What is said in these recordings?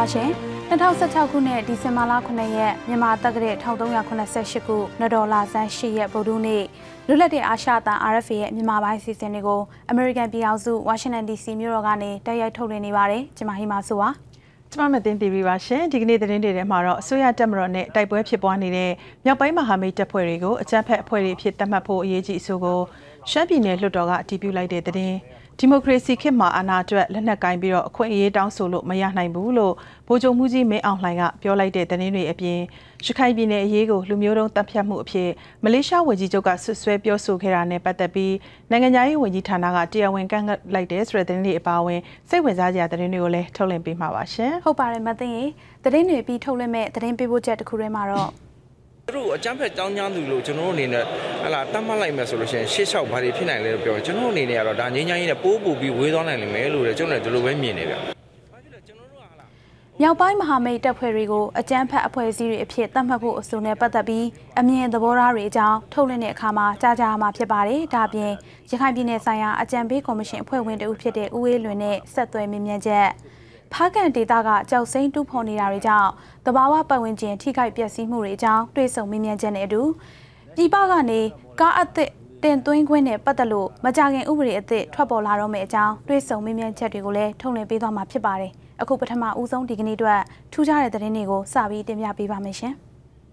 ရှင်2016ခုနှစ်ဒီဇင်ဘာလ9ရက်မြန်မာတက္ကသိုလ်1388ခုနဒေါ်လာဆန်း8ရက်ဗုဒ္ဓနေ့လွတ်လပ်တဲ့အာရှအသံ RFA ရဲ့မြန်မာပိုင်းစီစဉ်တွေကိုအမေရိကန်ပြည်ထောင်စုဝါရှင်တန် DC မြို့တော်ကနေတိုက်ရိုက်ထုတ်လွှင့်နေပါတယ်။ကျွန်မဟိမာဆိုပါ။ကျွန်မမသိသိပြီးပါရှင်။ဒီကနေ့သတင်းတွေထဲမှာတော့အစိုးရတပ်မတော်နဲ့တိုက်ပွဲဖြစ်ပွားနေတဲ့မြောက်ပိုင်းမဟာမိတ်တပ်ဖွဲ့တွေကိုအကြမ်းဖက်အဖွဲ့တွေဖြစ်သတ်မှတ်ဖို့အရေးကြီးအဆိုကိုရှမ်းပြည်နယ်လွှတ်တော်ကအတည်ပြုလိုက်တဲ့သတင်းဒီမိုကရေစီခေတ်မှာအာဏာအတွက်လက်နက်ကိုင်ပြီးတော့အခွင့်အရေးတောင်းဆိုလို့မရနိုင်ဘူးလို့ဗိုလ်ချုပ်မှုကြီးမင်းအောင်လှိုင်ကပြောလိုက်တဲ့သတင်းတွေအပြင်ရခိုင်ပြည်နယ်အရေးကိုလူမျိုးတုံးတပ်ဖြတ်မှုအဖြစ်မလေးရှားဝန်ကြီးချုပ်ကဆွဆွဲပြောဆိုခဲ့တာနဲ့ပတ်သက်ပြီးနိုင်ငံသားရေးဝန်ကြီးဌာနကတရားဝင်ကန့်ကွက်လိုက်တဲ့ဆိုတဲ့သတင်းတွေအပါအဝင်စိတ်ဝင်စားစရာသတင်းတွေကိုလည်းထုတ်လွှင့်ပေးမှာပါရှင်။ဟုတ်ပါတယ်မသိရင်သတင်းတွေပြီးထုတ်လွှင့်မဲ့သတင်းပေးပို့ချက်တစ်ခုထဲမှာတော့သူတို့အကြမ်းဖက်တောင်းကျမ်းသူလို့ကျွန်တော်တို့အနေနဲ့ဟလာတတ်မှတ်လိုက်မယ်ဆိုလို့ရှိရင်ရှေ့လျှောက်ဘာတွေဖြစ်နိုင်လဲလို့ပြောကျွန်တော်တို့အနေနဲ့ကတော့ဒါငြိမ်းချမ်းရေးနဲ့ပိုးပြီးဝေးသွားနိုင်လိမ့်မယ်လို့လည်းကျွန်တော်တို့ဒီလိုပဲမြင်နေဗျာမြောက်ပိုင်းမဟာမိတ်တပ်ဖွဲ့တွေကိုအကြမ်းဖက်အဖွဲ့အစည်းတွေအဖြစ်သတ်မှတ်ဖို့အဆိုနဲ့ပတ်သက်ပြီးအမြင်သဘောထားတွေအကြောင်းထုတ်လွှင့်တဲ့အခါမှာကြားကြရမှာဖြစ်ပါတယ်။ဒါအပြင်ရခိုင်ပြည်နယ်ဆိုင်ရာအကြံပေးကော်မရှင်အဖွဲ့ဝင်တဦးဖြစ်တဲ့ဦးအေးလွင်နဲ့ဆက်သွယ်မြင်မြန်ချက်ဖားကန်ဒေသကကြောက်စိမ့်တူးဖော်နေတာတွေကြောင့်တဘာဝပတ်ဝန်းကျင်ထိခိုက်ပျက်စီးမှုတွေအကြောင်းတွေ့ဆုံမြင်မြန်ချက်နဲ့အတူပြည်ပကနေကားအသစ်တင်သွင်းခွင့်နဲ့ပတ်သက်လို့မကြခင်ဥပဒေအသစ်ထွက်ပေါ်လာတော့မယ့်အကြောင်းတွေ့ဆုံမြင်မြန်ချက်တွေကိုလည်းထုတ်လွှင့်ပေးသွားမှာဖြစ်ပါတယ်။အခုပထမဦးဆုံးဒီကနေ့အတွက်ထူးခြားတဲ့သတင်းတွေကိုစပြီးတင်ပြပေးပါမယ်ရှင်။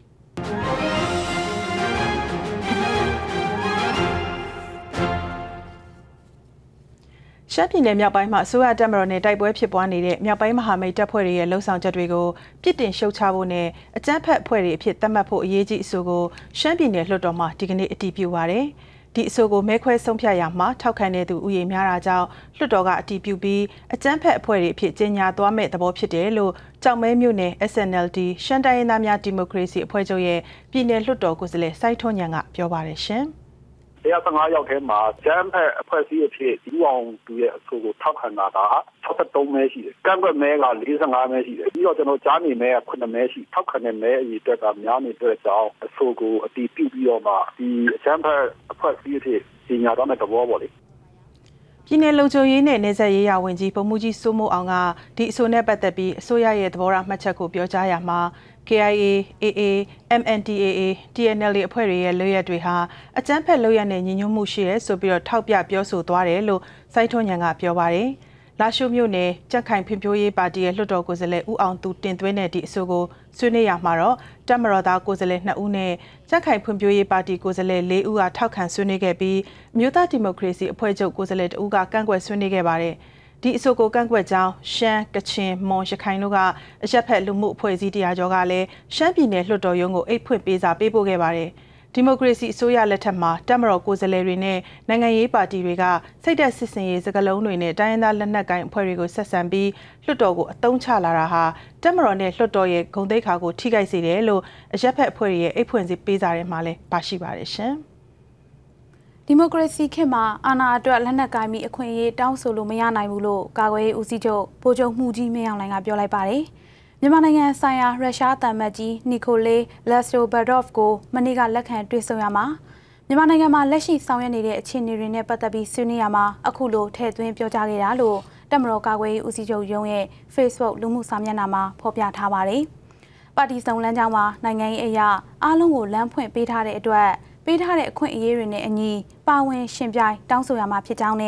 ရှမ်းပြည်နယ်မြောက်ပိုင်းမှာအစိုးရတပ်မတော်နဲ့တိုက်ပွဲဖြစ်ပွားနေတဲ့မြောက်ပိုင်းမဟာမိတ်တပ်ဖွဲ့တွေရဲ့လှုံ့ဆော်ချက်တွေကိုပြစ်တင်ရှုတ်ချဖို့နဲ့အကြမ်းဖက်အဖွဲ့တွေအဖြစ်သတ်မှတ်ဖို့အရေးကြီးအဆိုကိုရှမ်းပြည်နယ်လွှတ်တော်မှာဒီကနေ့အတည်ပြုပါတယ်။ဒီအဆိုကိုမဲခွဲဆုံးဖြတ်ရာမှာထောက်ခံတဲ့သူဥယျာဉ်များတာကြောင့်လွှတ်တော်ကအတည်ပြုပြီးအကြမ်းဖက်အဖွဲ့တွေအဖြစ်ကြေညာသွားမဲ့သဘောဖြစ်တယ်လို့ကြောက်မဲမြို့နယ် SNLD ရှမ်းတိုင်းရင်းသားများဒီမိုကရေစီအဖွဲ့ချုပ်ရဲ့ပြည်နယ်လွှတ်တော်ကိုယ်စားလှယ်စိုက်ထွန်းဉာဏ်ကပြောပါတယ်ရှင်။ 115ယောက်ထဲမှာကျန်းဖက်အဖွဲ့အစည်းအဖြစ်ဒီအောင်သူရဲ့အဆိုကိုထောက်ခံတာက63မဲရှိတယ်။ကန့်ကွက်မဲက45မဲရှိတယ်။ပြီးတော့ကျွန်တော်ကြားနေမဲက9မဲရှိထောက်ခံတဲ့မဲအရေအတွက်ကများနေတဲ့အတွက်ကြောင့်အဆိုကိုအတည်ပြုပြီးတော့မှဒီကျန်းဖက်အဖွဲ့အစည်းအဖြစ်ကြီးညာတော့တဲ့သဘောပေါ့လေ။ပြည်နယ်လုံခြုံရေးနဲ့နေဆက်ရေးရာဝန်ကြီးဗိုလ်မှူးကြီးစိုးမိုးအောင်ကဒီအဆိုနဲ့ပတ်သက်ပြီးအစိုးရရဲ့သဘောထားမှတ်ချက်ကိုပြောကြားရမှာKIA, AA, MNDAA, TNLA အဖွဲ့တွေရဲ့လုပ်ရက်တွေဟာအကြမ်းဖက်လုပ်ရက်နဲ့ညီညွတ်မှုရှိရဲဆိုပြီးတော့ထောက်ပြပြောဆိုသွားတယ်လို့စိုက်ထွန်းဉာဏ်ကပြောပါတယ်။လာရှိုးမြို့နယ်ကြက်ခိုင်ဖွံ့ဖြိုးရေးပါတီရဲ့လွှတ်တော်ကိုယ်စားလှယ်ဦးအောင်သူတင်သွင်းတဲ့ဒီအဆိုကိုဆွေးနွေးရမှာတော့တပ်မတော်သားကိုယ်စားလှယ်2ဦးနဲ့ကြက်ခိုင်ဖွံ့ဖြိုးရေးပါတီကိုယ်စားလှယ်4ဦးကထောက်ခံဆွေးနွေးခဲ့ပြီးအမျိုးသားဒီမိုကရေစီအဖွဲ့ချုပ်ကိုယ်စားလှယ်2ဦးကကန့်ကွက်ဆွေးနွေးခဲ့ပါတယ်။ဒီအဆိုကိုကန့်ကွက်ကြောင်းရှမ်းကချင်မွန်ရခိုင်တို့ကအရက်ဖက်လူမှုအဖွဲ့အစည်းတရားကျော်ကလည်းရှမ်းပြည်နယ်လွှတ်တော်ရုံးကိုအိတ်ဖွင့်ပေးစာပေးပို့ခဲ့ပါတယ်။ဒီမိုကရေစီအစိုးရလက်ထက်မှာတပ်မတော်ကိုယ်စားလှယ်တွေနဲ့နိုင်ငံရေးပါတီတွေကစိတ်သက်စစ်စင်ရေးစကားလုံးတွေနဲ့တိုင်းရင်းသားလက်နက်ကိုင်အဖွဲ့တွေကိုဆက်ဆံပြီးလွှတ်တော်ကိုအသုံးချလာတာဟာတပ်မတော်နဲ့လွှတ်တော်ရဲ့ဂုဏ်သိက္ခာကိုထိခိုက်စေတယ်လို့အရက်ဖက်အဖွဲ့ရဲ့အိတ်ဖွင့်ပေးစာထဲမှာလည်းပါရှိပါတယ်ရှင်။ဒီမိုကရေစီခေတ်မှာအာဏာအတွက်လက်နက်ကိုင်ပြီးအခွင့်အရေးတောင်းဆိုလို့မရနိုင်ဘူးလို့ကာကွယ်ရေးဦးစီးချုပ်ဗိုလ်ချုပ်မှုကြီးမင်းအောင်လှိုင်ကပြောလိုက်ပါတယ်။မြန်မာနိုင်ငံဆိုင်ရာရုရှားသံမတ်ကြီးနီကိုလေလက်စတိုဘတ်ဒေါ့ဖ်ကိုမနေ့ကလက်ခံတွေ့ဆုံရမှာမြန်မာနိုင်ငံမှာလက်ရှိဆောင်ရွက်နေတဲ့အခြေအနေတွေနဲ့ပတ်သက်ပြီးဆွေးနွေးရမှာအခုလိုထည့်သွင်းပြောကြားခဲ့တာလို့တပ်မတော်ကာကွယ်ရေးဦးစီးချုပ်ရုံးရဲ့ Facebook လူမှုစာမျက်နှာမှာဖော်ပြထားပါတယ်။ပါတီစုံလမ်းကြောင်းမှာနိုင်ငံရေးအရာအားလုံးကိုလမ်းဖွင့်ပေးထားတဲ့အတွက်ပေးထားတဲ့အခွင့်အရေးတွေနဲ့အညီပါဝင်ရှင်ပြိုင်တောင်းဆိုရမှာဖြစ်ကြောင်းနဲ့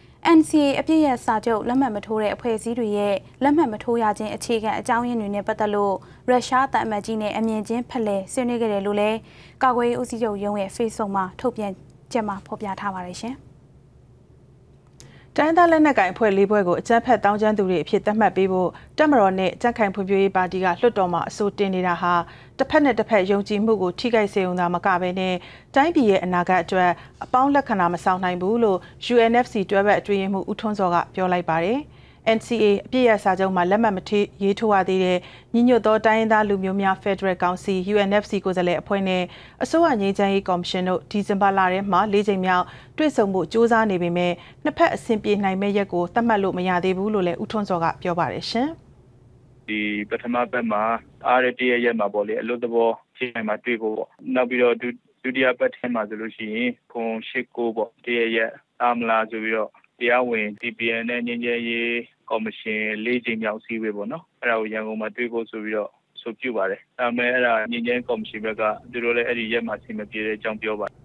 NCA အပြည့်ရဲ့စာချုပ်လက်မှတ်မထိုးတဲ့အဖွဲ့အစည်းတွေရဲ့လက်မှတ်မထိုးရခြင်းအခြေခံအကြောင်းရင်းတွေနဲ့ပတ်သက်လို့ရုရှားသံအမတ်ကြီးနဲ့အမြင်ချင်းဖလှယ်ဆွေးနွေးခဲ့တယ်လို့လည်းကာကွယ်ရေးဦးစီးချုပ်ရုံးရဲ့ Facebook မှာထုတ်ပြန်ချက်မှာဖော်ပြထားပါတယ်ရှင်။တိုင်းသားလက်နက်ကိုင်အဖွဲ့၄ဘွဲ့ကိုအကြမ်းဖက်တောင်းကျမ်းသူတွေအဖြစ်သတ်မှတ်ပေးဖို့တပ်မတော်နဲ့ကြက်ခိုင်ဖွံ့ဖြိုးရေးပါတီကလွှတ်တော်မှာအဆိုတင်နေတာဟာတစ်ဖက်နဲ့တစ်ဖက်ယုံကြည်မှုကိုထိခိုက်စေုံသာမကဘဲနဲ့တိုင်းပြည်ရဲ့အနာဂတ်အတွက်အပေါင်းလက္ခဏာမဆောင်နိုင်ဘူးလို့ UNFC တွဲဘက်အတွင်းရေးမှူးဦးထွန်းစောကပြောလိုက်ပါတယ်။ NCA အပြည့်အစာချုပ်မှာလက်မှတ်မရေးထိုးရသေးတဲ့ညီညွတ်သောတိုင်းရင်းသားလူမျိုးများဖက်ဒရယ်ကောင်စီ UNFC ကိုယ်စားလှယ်အဖွဲ့နဲ့အစိုးရငြိမ်းချမ်းရေးကော်မရှင်တို့ဒီဇင်ဘာလထဲမှာ၄ချိန်မြောက်တွေ့ဆုံမှုစ조사နေပေမဲ့နှစ်ဖက်အဆင်ပြေနိုင်မဲ့ရက်ကိုသတ်မှတ်လို့မရသေးဘူးလို့လည်းဦးထွန်းစောကပြောပါတယ်ရှင်။ဒီပထမဘက်မှာအားရတဲ့ရက်မှာပေါ့လေအလို့သဘောချိန်မှာတွေ့ဖို့ပေါ့နောက်ပြီးတော့ဒုတိယပတ်ထဲမှာဆိုလို့ရှိရင်ခွန်89ပေါ့တရရက်အားမလားဆိုပြီးတော့တရားဝင် TPN နဲ့ငြိမ်းချမ်းရေးကော်မရှင်၄ ကြိမ်မြောက်အစည်းအဝေးပေါ့နော်အဲ့ဒါကိုရန်ကုန်မှာတွေ့ဖို့ဆိုပြီးတော့ဆိုပြုပါတယ်ဒါပေမဲ့အဲ့ဒါငြိမ်းချမ်းကော်မရှင်ဘက်ကသူတို့လည်းအဲ့ဒီရက်မှာဆင်မပြေတဲ့အကြောင်းပြောပါတယ်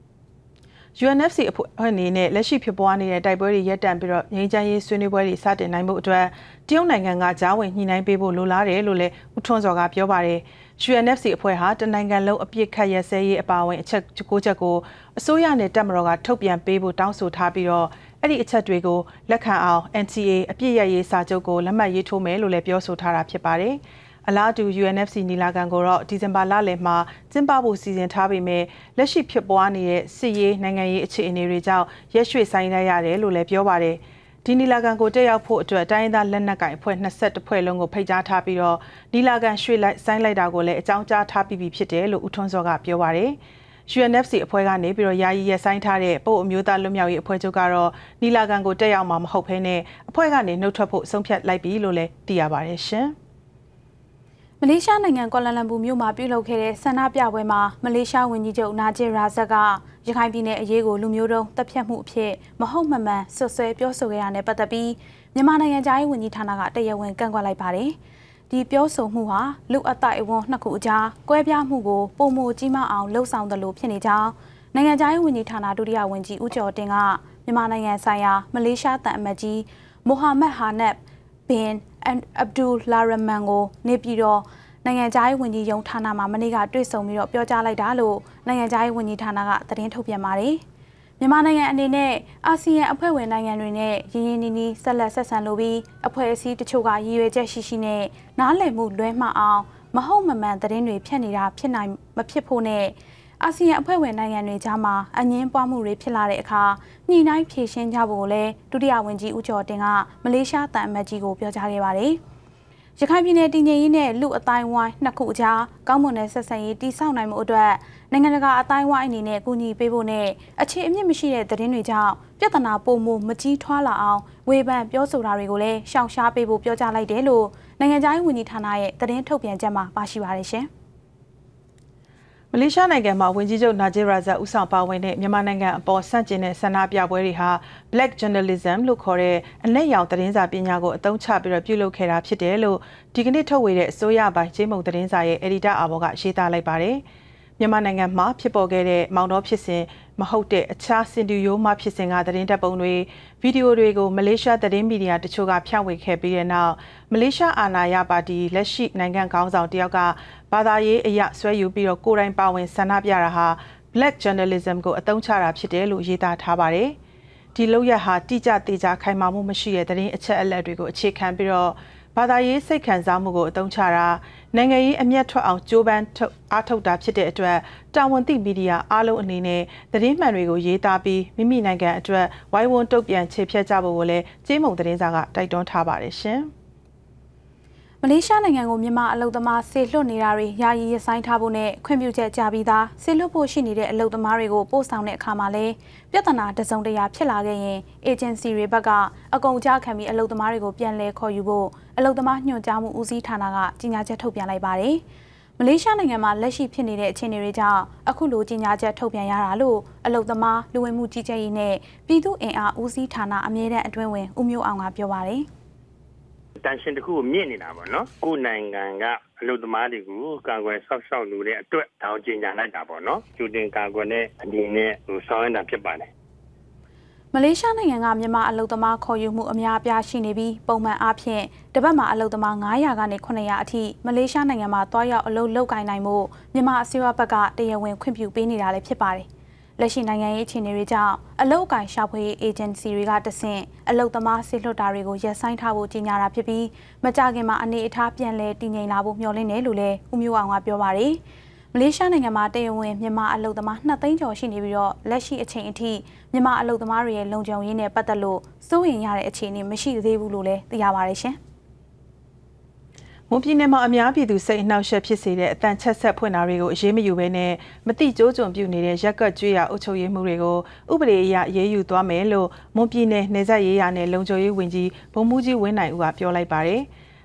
UNFC အဖွဲ့အနေနဲ့လက်ရှိဖြစ်ပွားနေတဲ့တိုက်ပွဲတွေရပ်တန့်ပြီးတော့ငြိမ်းချမ်းရေးဆွေးနွေးပွဲတွေစတင်နိုင်ဖို့အတွက်တရုတ်နိုင်ငံကကြားဝင်ညှိနှိုင်းပေးဖို့လိုလားတယ်လို့လည်းဦးထွန်းစောကပြောပါတယ်။ UNFC အဖွဲ့ဟာတနိုင်ငံလုံးအပြစ်ခတ်ရစဲရေးအပါအဝင်အချက်9ချက်ကိုအစိုးရနဲ့တပ်မတော်ကထုတ်ပြန်ပေးဖို့တောင်းဆိုထားပြီးတော့အဲ့ဒီအချက်တွေကိုလက်ခံအောင် NCA အပြစ်ရရေးစာချုပ်ကိုလက်မှတ်ရေးထိုးမယ်လို့လည်းပြောဆိုထားတာဖြစ်ပါတယ်။အလားတူ UNFC နီလာခံကိုတော့ဒီဇင်ဘာလလယ်မှာကျင်းပဖို့စီစဉ်ထားပေမဲ့လက်ရှိဖြစ်ပွားနေတဲ့စစ်ရေးနိုင်ငံရေးအခြေအနေတွေကြောင့်ရက်ရွှေ့ဆိုင်းလိုက်ရတယ်လို့လည်းပြောပါတယ်။ဒီနီလာခံကိုတက်ရောက်ဖို့အတွက်တိုင်းရင်းသားလက်နက်ကိုင်အဖွဲ့22ဖွဲ့လုံးကိုဖိတ်ကြားထားပြီးတော့နီလာခံရွှေ့လိုက်ဆိုင်းလိုက်တာကိုလည်းအကြောင်းကြားထားပြီးဖြစ်တယ်လို့ဦးထွန်းစောကပြောပါတယ်။ UNFC အဖွဲ့ကနေပြီးတော့ယာယီရက်ဆိုင်ထားတဲ့ပို့အမျိုးသားလွတ်မြောက်ရေးအဖွဲ့ချုပ်ကတော့နီလာခံကိုတက်ရောက်မှာမဟုတ်ဘဲနဲ့အဖွဲ့ကနေနှုတ်ထွက်ဖို့ဆုံးဖြတ်လိုက်ပြီလို့လည်းသိရပါတယ်ရှင်။မလေးရှားနိုင်ငံကွာလာလမ်ပူမြို့မှာပြုလုပ်ခဲ့တဲ့ဆန္ဒပြပွဲမှာမလေးရှားဝန်ကြီးချုပ်နာဂျစ်ရာဇက်ကရခိုင်ပြည်နယ်အရေးကိုလူမျိုးတုံးတပ်ဖြတ်မှုအဖြစ်မဟုတ်မမှန်ဆွဆွဲပြောဆိုခဲ့ရတဲ့ပတ်သက်ပြီးမြန်မာနိုင်ငံသားရေးဝန်ကြီးဌာနကတရားဝင်ကန့်ကွက်လိုက်ပါတယ်။ဒီပြောဆိုမှုဟာလူအသိုက်အဝန်းနှစ်ခုအကြားကွဲပြားမှုကိုပုံမကြီးမအောင်လှုံ့ဆော်တယ်လို့ဖြစ်နေကြောင်းနိုင်ငံသားရေးဝန်ကြီးဌာနဒုတိယဝန်ကြီးဦးကျော်တင်ကမြန်မာနိုင်ငံဆိုင်ရာမလေးရှားတန်အမတ်ကြီးမိုဟာမက်ဟာနက်ဘင်အဗ်ဒူလာရမန်ကိုနေပြည်တော်နိုင်ငံသားရေးဝန်ကြီးရုံးဌာနမှာမနေ့ကတွေ့ဆုံပြီးတော့ပြောကြားလိုက်တာလို့နိုင်ငံသားရေးဝန်ကြီးဌာနကသတင်းထုတ်ပြန်ပါတယ်။မြန်မာနိုင်ငံအနေနဲ့အာဆီယံအဖွဲ့ဝင်နိုင်ငံတွေနဲ့ရင်းရင်းနှီးနှီးဆက်လက်ဆက်ဆံလိုပြီးအဖွဲ့အစည်းတချို့ကရည်ရွယ်ချက်ရှိရှိနဲ့နားလည်မှုလွဲမှားအောင်မဟုတ်မမှန်သတင်းတွေဖြန့်နေတာဖြစ်နိုင်မဖြစ်ဖို့နဲ့အာဆီယံအဖွဲ့ဝင်နိုင်ငံတွေကြားမှာအငင်းပွားမှုတွေဖြစ်လာတဲ့အခါညှိနှိုင်းဖြေရှင်းကြဖို့လည်းဒုတိယဝန်ကြီးဦးကျော်တင်ကမလေးရှားတန်အမတ်ကြီးကိုပြောကြားခဲ့ပါတယ်။ရခိုင်ပြည်နယ်တည်ငြိမ်ရေးနဲ့လူအတိုင်းဝိုင်းနှစ်ခုအကြားကောင်းမွန်တဲ့ဆက်ဆံရေးတည်ဆောက်နိုင်မှုအတွက်နိုင်ငံတကာအတိုင်းဝိုင်းအနေနဲ့ကူညီပေးဖို့နဲ့အခြေအမြစ်မရှိတဲ့သတင်းတွေကြောင့်ပြဿနာပိုမိုမကြီးထွားလာအောင်ဝေဖန်ပြောဆိုတာတွေကိုလည်းရှောင်ရှားပေးဖို့ပြောကြားလိုက်တယ်လို့နိုင်ငံသားရေးဝန်ကြီးဌာနရဲ့သတင်းထုတ်ပြန်ချက်မှာပါရှိပါတယ်ရှင်။မလေးရှားနိုင်ငံမှာဝန်ကြီးချုပ်နာဂျီရာဇတ်ဦးဆောင်ပါဝင်တဲ့မြန်မာနိုင်ငံအပေါ်ဆန့်ကျင်တဲ့ဆန္ဒပြပွဲတွေဟာ Black Journalism လို့ခေါ်တဲ့အနက်ရောင်သတင်းစာပညာကိုအသုံးချပြီးတော့ပြုလုပ်ခဲ့တာဖြစ်တယ်လို့ဒီကနေ့ထုတ်ဝေတဲ့အစိုးရပိုင်းဂျေးမုံသတင်းစာရဲ့အယ်ဒီတာအာဘော်ကရေးသားလိုက်ပါတယ်။မြန်မာနိုင်ငံမှာဖြစ်ပေါ်ခဲ့တဲ့မောင်တော်ဖြစ်စဉ်မဟုတ်တဲ့အခြားစင်တူယိုးမှဖြစ်စဉ်ကသတင်းတပ်ပုံတွေဗီဒီယိုတွေကိုမလေးရှားသတင်းမီဒီယာတချို့ကဖြန့်ဝေခဲ့ပြီးတဲ့နောက်မလေးရှားအာဏာရပါတီလက်ရှိနိုင်ငံခေါင်းဆောင်တယောက်ကဘာသာရေးအရဆွဲယူပြီးတော့ကိုယ်တိုင်ပါဝင်ဆန္ဒပြတာဟာ Black Journalism ကိုအသုံးချတာဖြစ်တယ်လို့ရေးသားထားပါတယ်။ဒီလုပ်ရက်ဟာတိကျသေးချာခိုင်မာမှုမရှိတဲ့သတင်းအချက်အလက်တွေကိုအခြေခံပြီးတော့ဘာသာရေးစိတ်ခံစားမှုကိုအသုံးချတာနိုင်ငံရေးအမျက်ထွက်အောင်ကြိုးပမ်းအားထုတ်တာဖြစ်တဲ့အတွက်တာဝန်သိမီဒီယာအားလုံးအနေနဲ့သတင်းမှန်တွေကိုရေးသားပြီးမိမိနိုင်ငံအတွက်ဝိုင်းဝန်းတုံ့ပြန်ခြေဖြတ်ကြဖို့ကိုလည်းကျေးမုံသတင်းစာကတိုက်တွန်းထားပါတယ်ရှင်။မလေးရှားနိုင်ငံကိုမြန်မာအလုပ်သမားဆေလွတ်နေတာတွေယာယီရပ်ဆိုင်းထားဖို့နဲ့ခွင့်ပြုချက်ကြားပြီးသားဆေလွတ်ဖို့ရှိနေတဲ့အလုပ်သမားတွေကိုပို့ဆောင်တဲ့အခါမှာလည်းပြဿနာတစုံတရာဖြစ်လာခဲ့ရင်အေဂျင်စီတွေဘက်ကအကုန်ကြားခံပြီးအလုပ်သမားတွေကိုပြန်လည်ခေါ်ယူဖို့အလုပ်သမားညွှန်ကြားမှုဦးစီးဌာနကကြေညာချက်ထုတ်ပြန်လိုက်ပါတယ်။မလေးရှားနိုင်ငံမှာလက်ရှိဖြစ်နေတဲ့အခြေအနေတွေကြောင့်အခုလိုကြေညာချက်ထုတ်ပြန်ရတာလို့အလုပ်သမားလူဝင်မှုကြီးကြပ်ရေးနဲ့ပြည်သူ့အင်အားဦးစီးဌာနအမြဲတမ်းအတွင်းဝင်ဦးမျိုးအောင်ကပြောပါတယ်။တန်ရှင်တစ်ခုကိုမြင့်နေတာပေါ့နော်ကိုယ်နိုင်ငံကအလုပ်သမားတွေကိုကာကွယ်ဆောက်ရှောက်လို့တဲ့အတွက်တောင်းကျင်ကြလိုက်တာပေါ့နော်ကျူတင်ကာကွယ်တဲ့အနေနဲ့ဆောင်ရွက်တာဖြစ်ပါတယ်မလေးရှားနိုင်ငံကမြန်မာအလုပ်သမားခေါ်ယူမှုအများအပြားရှိနေပြီးပုံမှန်အားဖြင့်တစ်ပတ်မှာအလုပ်သမား900ကနေ900အထိမလေးရှားနိုင်ငံမှာတွားရောက်အလုပ်လုပ်ကိုင်နိုင်မှုမြန်မာအစိုးရဘက်ကတရားဝင်ခွင့်ပြုပေးနေတာလည်းဖြစ်ပါတယ်လက်ရှိနိုင်ငံရေးအခြေအနေတွေကြောင့်အလုပ်အကိုင်ရှာဖွေရေးအေဂျင်စီတွေကတဆင့်အလုပ်သမားဆေလွတ်တာတွေကိုရပ်ဆိုင်းထားဖို့ကြေညာတာဖြစ်ပြီးမကြာခင်မှာအနေအထားပြန်လည်တည်ငြိမ်လာဖို့မျှော်လင့်တယ်လို့လည်းဦးမျိုးအောင်ကပြောပါတယ်။မလေးရှားနိုင်ငံမှာတရားဝင်မြန်မာအလုပ်သမား2သိန်းကျော်ရှိနေပြီးတော့လက်ရှိအချိန်အထိမြန်မာအလုပ်သမားတွေရဲ့လုံခြုံရေးနဲ့ပတ်သက်လို့စိုးရိမ်ရတဲ့အခြေအနေမရှိသေးဘူးလို့လည်းသိရပါတယ်ရှင်။မွန်ပြည်နယ်မှာအများပြည်သူစိတ်အနှောက်အယှက်ဖြစ်စေတဲ့အတန်ချက်ဆက်ဖွင့်တာတွေကိုအရေးမယူဘဲနဲ့မတိကျိုးကျွံပြုနေတဲ့ရက်ကကျွေးရအုပ်ချုပ်ရေးမှုတွေကိုဥပဒေအရရေးယူသွားမယ်လို့မွန်ပြည်နယ်နယ်စပ်ရေးရာနဲ့လုံခြုံရေးဝန်ကြီးဗိုလ်မှူးကြီးဝင်းနိုင်ဦးကပြောလိုက်ပါတယ်။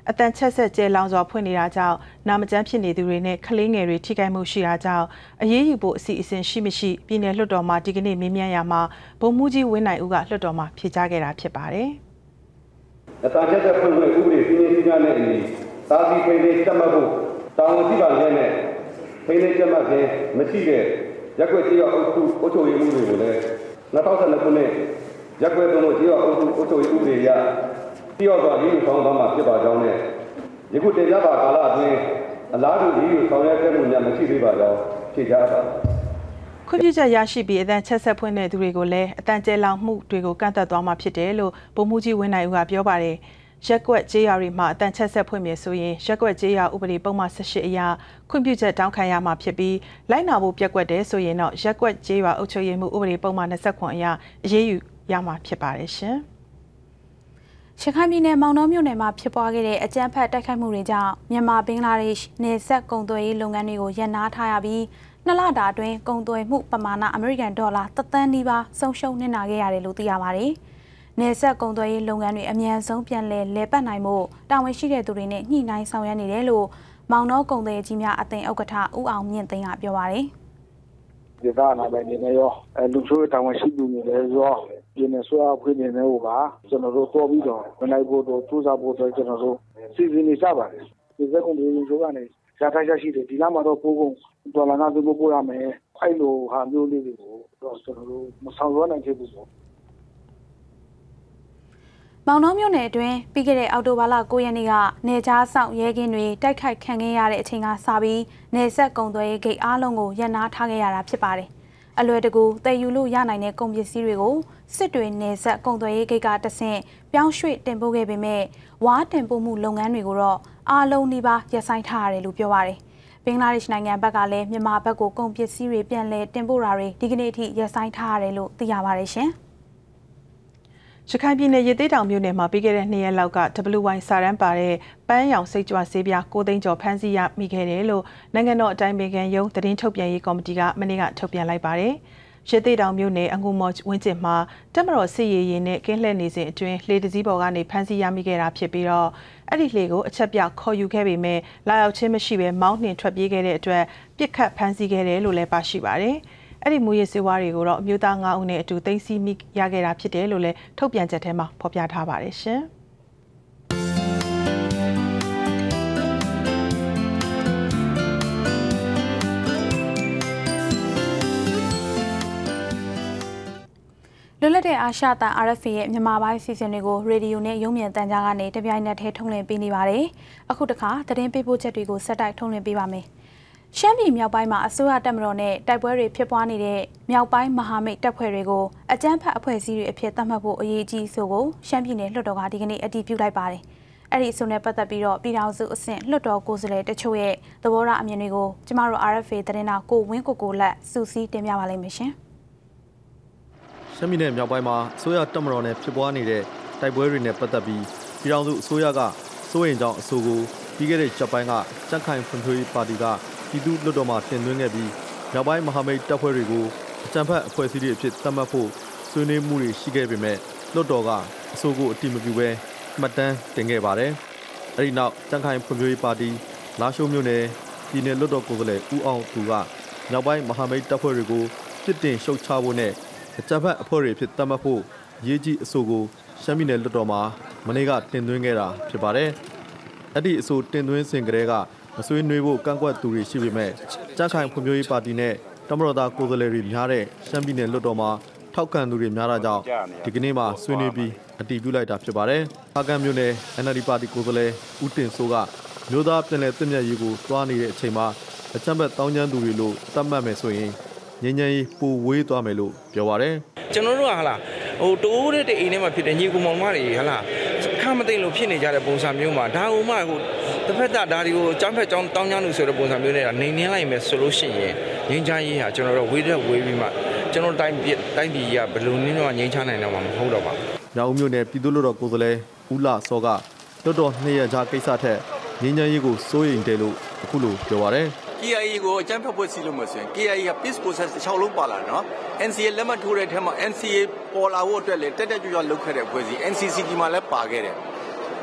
အတန်ချက်ဆက်ကျဲလောင်စွာဖွင့်နေတာကြောင့်နာမကျန်းဖြစ်နေသူတွေနဲ့ကလေးငယ်တွေထိခိုက်မှုရှိတာကြောင့်အရေးယူဖို့အစီအစဉ်ရှိမရှိပြည်내လွှတ်တော်မှာဒီကနေ့မေးမြန်းရမှာဗိုလ်မှူးကြီးဝင်းနိုင်ဦးကလွှတ်တော်မှာဖြေကြားခဲ့တာဖြစ်ပါတယ်အတန်ချက်ဆက်ဖွင့်ခွင့်ဥပဒေစည်းမျဉ်းစည်းကမ်းနဲ့အညီသာသီဖိနေတက်မှတ်ဖို့တာဝန်ရှိပါလျက်နဲ့ဖိနေတက်မှတ်ခြင်းမရှိတဲ့ရက်ွက်ကြေးရအုပ်ချုပ်ရေးမှုတွေကိုလည်း2012ခုနှစ်ရက်ွက်သုံးလို့ကြေးရအုပ်ချုပ်ရေးဥပဒေအရတိရောက်စွာရည်ရွယ်ဆောင်သွားမှာဖြစ်ပါကြောင်းနဲ့ယခုတင်ပြပါကာလအတွင်းအလားတူရည်ရွယ်ဆောင်ရွက်ခဲ့မှုများမရှိသေးပါကြောင်းဖြေကြားပါခွင့်ပြုချက်ရရှိပြီးအတန်ချက်ဆက်ဖွင့်တဲ့သူတွေကိုလည်းအတန်ကျဲလောင်မှုတွေကိုကန့်သတ်သွားမှာဖြစ်တယ်လို့ဗိုလ်မှူးကြီးဝင်းနိုင်ဦးကပြောပါတယ်ရက်ကွက်ကြေးရွာတွေမှာအတန်ချက်ဆက်ဖွင့်မြေဆိုရင်ရက်ကွက်ကြေးရွာဥပဒေပုံမှန်18အရခွင့်ပြုချက်တောင်းခံရမှာဖြစ်ပြီးလိုက်နာဖို့ပြက်ကွက်တယ်ဆိုရင်တော့ရက်ကွက်ကြေးရွာအုပ်ချုပ်ရေးမှုဥပဒေပုံမှန်29အရအရေးယူရမှာဖြစ်ပါတယ်ရှင်ရခိုင်ပြည်နယ်မောင်နှောမြို့နယ်မှာဖြစ်ပွားခဲ့တဲ့အကြမ်းဖက်တိုက်ခိုက်မှုတွေကြောင့်မြန်မာဘင်္ဂလားဒေ့ရှ်နယ်စပ်ကုန်သွယ်ရေးလုပ်ငန်းတွေကိုရပ်နားထားရပြီး2လတာအတွင်းကုန်သွယ်မှုပမာဏအမေရိကန်ဒေါ်လာ1 သန်းနီးပါးဆုံးရှုံးနစ်နာခဲ့ရတယ်လို့သိရပါတယ်။နယ်စပ်ကုန်သွယ်ရေးလုပ်ငန်းတွေအမြန်ဆုံးပြန်လည်ပတ်နိုင်မှုတာဝန်ရှိတဲ့သူတွေနဲ့ညှိနှိုင်းဆောင်ရွက်နေတယ်လို့မောင်နှောကုန်သွယ်ကြီးများအသင်းဥက္ကဋ္ဌဦးအောင်မြင့်သိန်းကပြောပါတယ်။ဒေသနာပဲနေနေရောလူချိုးတာဝန်ရှိသူတွေလည်းရောပြည်နယ်ဆွေးအဖွင့်နေတယ်ဟိုကကျွန်တော်တို့တော်ပြီးတော့ဝင်လိုက်ဖို့တော့စူးစမ်းဖို့တော့ကျွန်တော်တို့စီစဉ်နေကြပါတယ်ဒီစက်ကုန်တွေရုံးကနေရထားရရှိတယ်ဒီလမှာတော့ပို့ကုန်ဒေါ်လာငါးသိန်းပို့ရမယ်အဲ့လိုဟာမျိုးလေးတွေကိုတော့ကျွန်တော်တို့မဆောင်ရွက်နိုင်ခဲ့ဘူးပေါ့မောင်နှောမြို့နယ်အတွင်းပြီးခဲ့တဲ့အောက်တိုဘာလ9ရက်နေ့ကနေကြားဆောင်ရဲကင်းတွေတိုက်ခိုက်ခံခဲ့ရတဲ့အချိန်ကစပြီးနေဆက်ကုန်သွယ်ရေးဂိတ်အားလုံးကိုရပ်နားထားခဲ့ရတာဖြစ်ပါတယ်။အလွယ်တကူတည်ယူလို့ရနိုင်တဲ့ကုန်ပစ္စည်းတွေကိုစစ်တွေနေဆက်ကုန်သွယ်ရေးဂိတ်ကတဆင့်ပြောင်းရွှေ့တင်ပို့ခဲ့ပေမဲ့ဝါးတင်ပို့မှုလုပ်ငန်းတွေကိုတော့အားလုံးနှိပါရပ်ဆိုင်းထားရတယ်လို့ပြောပါတယ်။ဘင်္ဂလားဒေ့ရှ်နိုင်ငံဘက်ကလည်းမြန်မာဘက်ကိုကုန်ပစ္စည်းတွေပြန်လည်တင်ပို့တာတွေဒီကနေ့အထိရပ်ဆိုင်းထားရတယ်လို့သိရပါတယ်ရှင်။ရခိုင်ပြည်နယ်ရသေးတောင်မြို့နယ်မှာပြီးခဲ့တဲ့2ရက်လောက်က WY စာရန်ပါတဲ့ပန်းရောင်စိတ်ကြွဆေးပြား9သိန်းကျော်ဖမ်းဆီးရမိခဲ့တယ်လို့နိုင်ငံတော်အတိုင်ပင်ခံရုံးသတင်းထုတ်ပြန်ရေးကော်မတီကမနေ့ကထုတ်ပြန်လိုက်ပါတယ်။ရသေးတောင်မြို့နယ်အငူမော်ဝင်းကျင်မှာတပ်မတော်စစ်ရေးရင်နဲ့ကင်းလှည့်နေစဉ်အတွင်းလေတစည်းပေါ်ကနေဖမ်းဆီးရမိခဲ့တာဖြစ်ပြီးတော့အဲ့ဒီလေကိုအချက်ပြခေါ်ယူခဲ့ပေမဲ့လာရောက်ခြင်းမရှိဘဲမောင်းနှင်ထွက်ပြေးခဲ့တဲ့အတွက်ပြစ်ခတ်ဖမ်းဆီးခဲ့တယ်လို့လည်းပါရှိပါတယ်။အဲ့ဒီမူရစ်စေဝါတွေကိုတော့အမျိုးသား9ဦးနဲ့အတူသိမ်းဆည်းမိရခဲ့တာဖြစ်တယ်လို့လည်းထုတ်ပြန်ချက်ထဲမှာဖော်ပြထားပါတယ်ရှင်။လွတ်လပ်တဲ့အာရှတန် RFA ရဲ့မြန်မာပိုင်းစီစဉ်တွေကိုရေဒီယိုနဲ့ရုပ်မြင်သံကြားကနေတပြိုင်နက်တည်းထုတ်လွှင့်ပေးနေပါတယ်။အခုတခါသတင်းပေးပို့ချက်တွေကိုဆက်တိုက်ထုတ်လွှင့်ပေးပါမယ်။ရှမ်းပြည်မြောက်ပိုင်းမှာအစိုးရတပ်မတော်နဲ့တိုက်ပွဲတွေဖြစ်ပွားနေတဲ့မြောက်ပိုင်းမဟာမိတ်တပ်ဖွဲ့တွေကိုအကြမ်းဖက်အဖွဲ့အစည်းတွေအဖြစ်သတ်မှတ်ဖို့အရေးကြီးဆိုကိုရှမ်းပြည်နယ်လွှတ်တော်ကဒီကနေ့အတည်ပြုလိုက်ပါတယ်။အဲ့ဒီအဆိုနဲ့ပတ်သက်ပြီးတော့ပြည်ထောင်စုအဆင့်လွှတ်တော်ကိုယ်စားလှယ်တချို့ရဲ့သဘောထားအမြင်တွေကိုကျမတို့ RFA သတင်းတော်ကိုဝင်းကိုလက်စူးစီးတင်ပြပါလိမ့်မယ်ရှင်။ရှမ်းပြည်နယ်မြောက်ပိုင်းမှာအစိုးရတပ်မတော်နဲ့ဖြစ်ပွားနေတဲ့တိုက်ပွဲတွေနဲ့ပတ်သက်ပြီးပြည်ထောင်စုအစိုးရကစိုးရိမ်ကြောင်းအဆိုကိုပြီးခဲ့တဲ့ဂျပန်ကကြန့်ခိုင်ဖွံ့ဖြိုးရေးပါတီကပြည်သူ့လွှတ်တော်မှာတင်သွင်းခဲ့ပြီးမြောက်ပိုင်းမဟာမိတ်တပ်ဖွဲ့တွေကိုအကြမ်းဖက်အဖွဲ့အစည်းတွေအဖြစ်သတ်မှတ်ဖို့ဆွေးနွေးမှုတွေရှိခဲ့ပေမဲ့လွှတ်တော်ကအဆိုကိုအတည်မပြုဘဲမှတ်တမ်းတင်ခဲ့ပါတယ်။အဲဒီနောက်ကြန့်ခိုင်ဖွံ့ဖြိုးရေးပါတီလာရှိုးမြို့နယ်ပြည်နယ်လွှတ်တော်ကိုယ်စားလှယ်ဦးအောင်သူကမြောက်ပိုင်းမဟာမိတ်တပ်ဖွဲ့တွေကိုပြစ်တင်ရှုတ်ချဖို့နဲ့အကြမ်းဖက်အဖွဲ့တွေအဖြစ်သတ်မှတ်ဖို့ရေးကြီးအဆိုကိုရှမ်းပြည်နယ်လွှတ်တော်မှာမနေ့ကတင်သွင်းခဲ့တာဖြစ်ပါတယ်။အဲ့ဒီအဆိုတင်သွင်းစဉ်ကတည်းကမဆွေးနွေးဖို့ကန့်ကွက်သူတွေရှိပေမဲ့ကြန့်ခိုင်ဖွံ့ဖြိုးရေးပါတီနဲ့တမတော်သားကိုယ်စားလှယ်တွေများတဲ့ရှမ်းပြည်နယ်လွှတ်တော်မှာထောက်ခံသူတွေများတာကြောင့်ဒီကနေ့မှဆွေးနွေးပြီးအတည်ပြုလိုက်တာဖြစ်ပါတယ်။ဖားကန့်မြို့နယ် NLD ပါတီကိုယ်စားလှယ်ဦးတင်စိုးကမျိုးသားပြည်နယ်သင့်မြတ်ရေးကိုတွားနေတဲ့အချိန်မှာအကြမ်းဖက်တောင်းကျမ်းသူတွေလို့သတ်မှတ်မယ်ဆိုရင်ငြိမ်းချမ်းရေးပိုဝေးသွားမယ်လို့ပြောပါတယ်။ကျွန်တော်တို့ကဟာလားတိုးတဲ့အိမ်ထဲမှာဖြစ်တဲ့ညီကောင်မောင်မတွေဟာလားခမသိလို့ဖြစ်နေကြတဲ့ပုံစံမျိုးမှာဒါဦးမှတစ်ဖက်သားဒါတွေကိုအကြမ်းဖက်တောင်းကျမ်းလို့ဆိုတဲ့ပုံစံမျိုးနဲ့နေနေလိုက်မယ်ဆိုလို့ရှိရင်ငြိမ်းချမ်းရေးဟာကျွန်တော်တို့ဝေးပြီးမှကျွန်တော်တိုင်းပြည်ကဘယ်လိုနည်းတော့ငြိမ်းချမ်းနိုင်တော့မှာမဟုတ်တော့ပါဘူး။မြောက်ဦးမြို့နယ်ပြည်သူ့လွှတ်တော်ကိုယ်စားလှယ်ဦးလာစောကလွှတ်တော်2ရက်ကြာကိစ္စထက်ငြိမ်းချမ်းရေးကိုစိုးရိမ်တယ်လို့အခုလိုပြောပါတယ်။ KIA ကိုအကြမ်းဖက်ဖွဲ့စည်းလို့မဆိုရင် KIA က peace process တစ်ချောင်းလုံးပါလာနော် NCA လက်မှတ်ထိုးတဲ့ထဲမှာ NCA ပေါ်လာဖို့အတွက်လည်းတက်ကြွလုပ်ခဲ့တဲ့အဖွဲ့အစည်း NCCT မှာလည်းပါခဲ့တယ်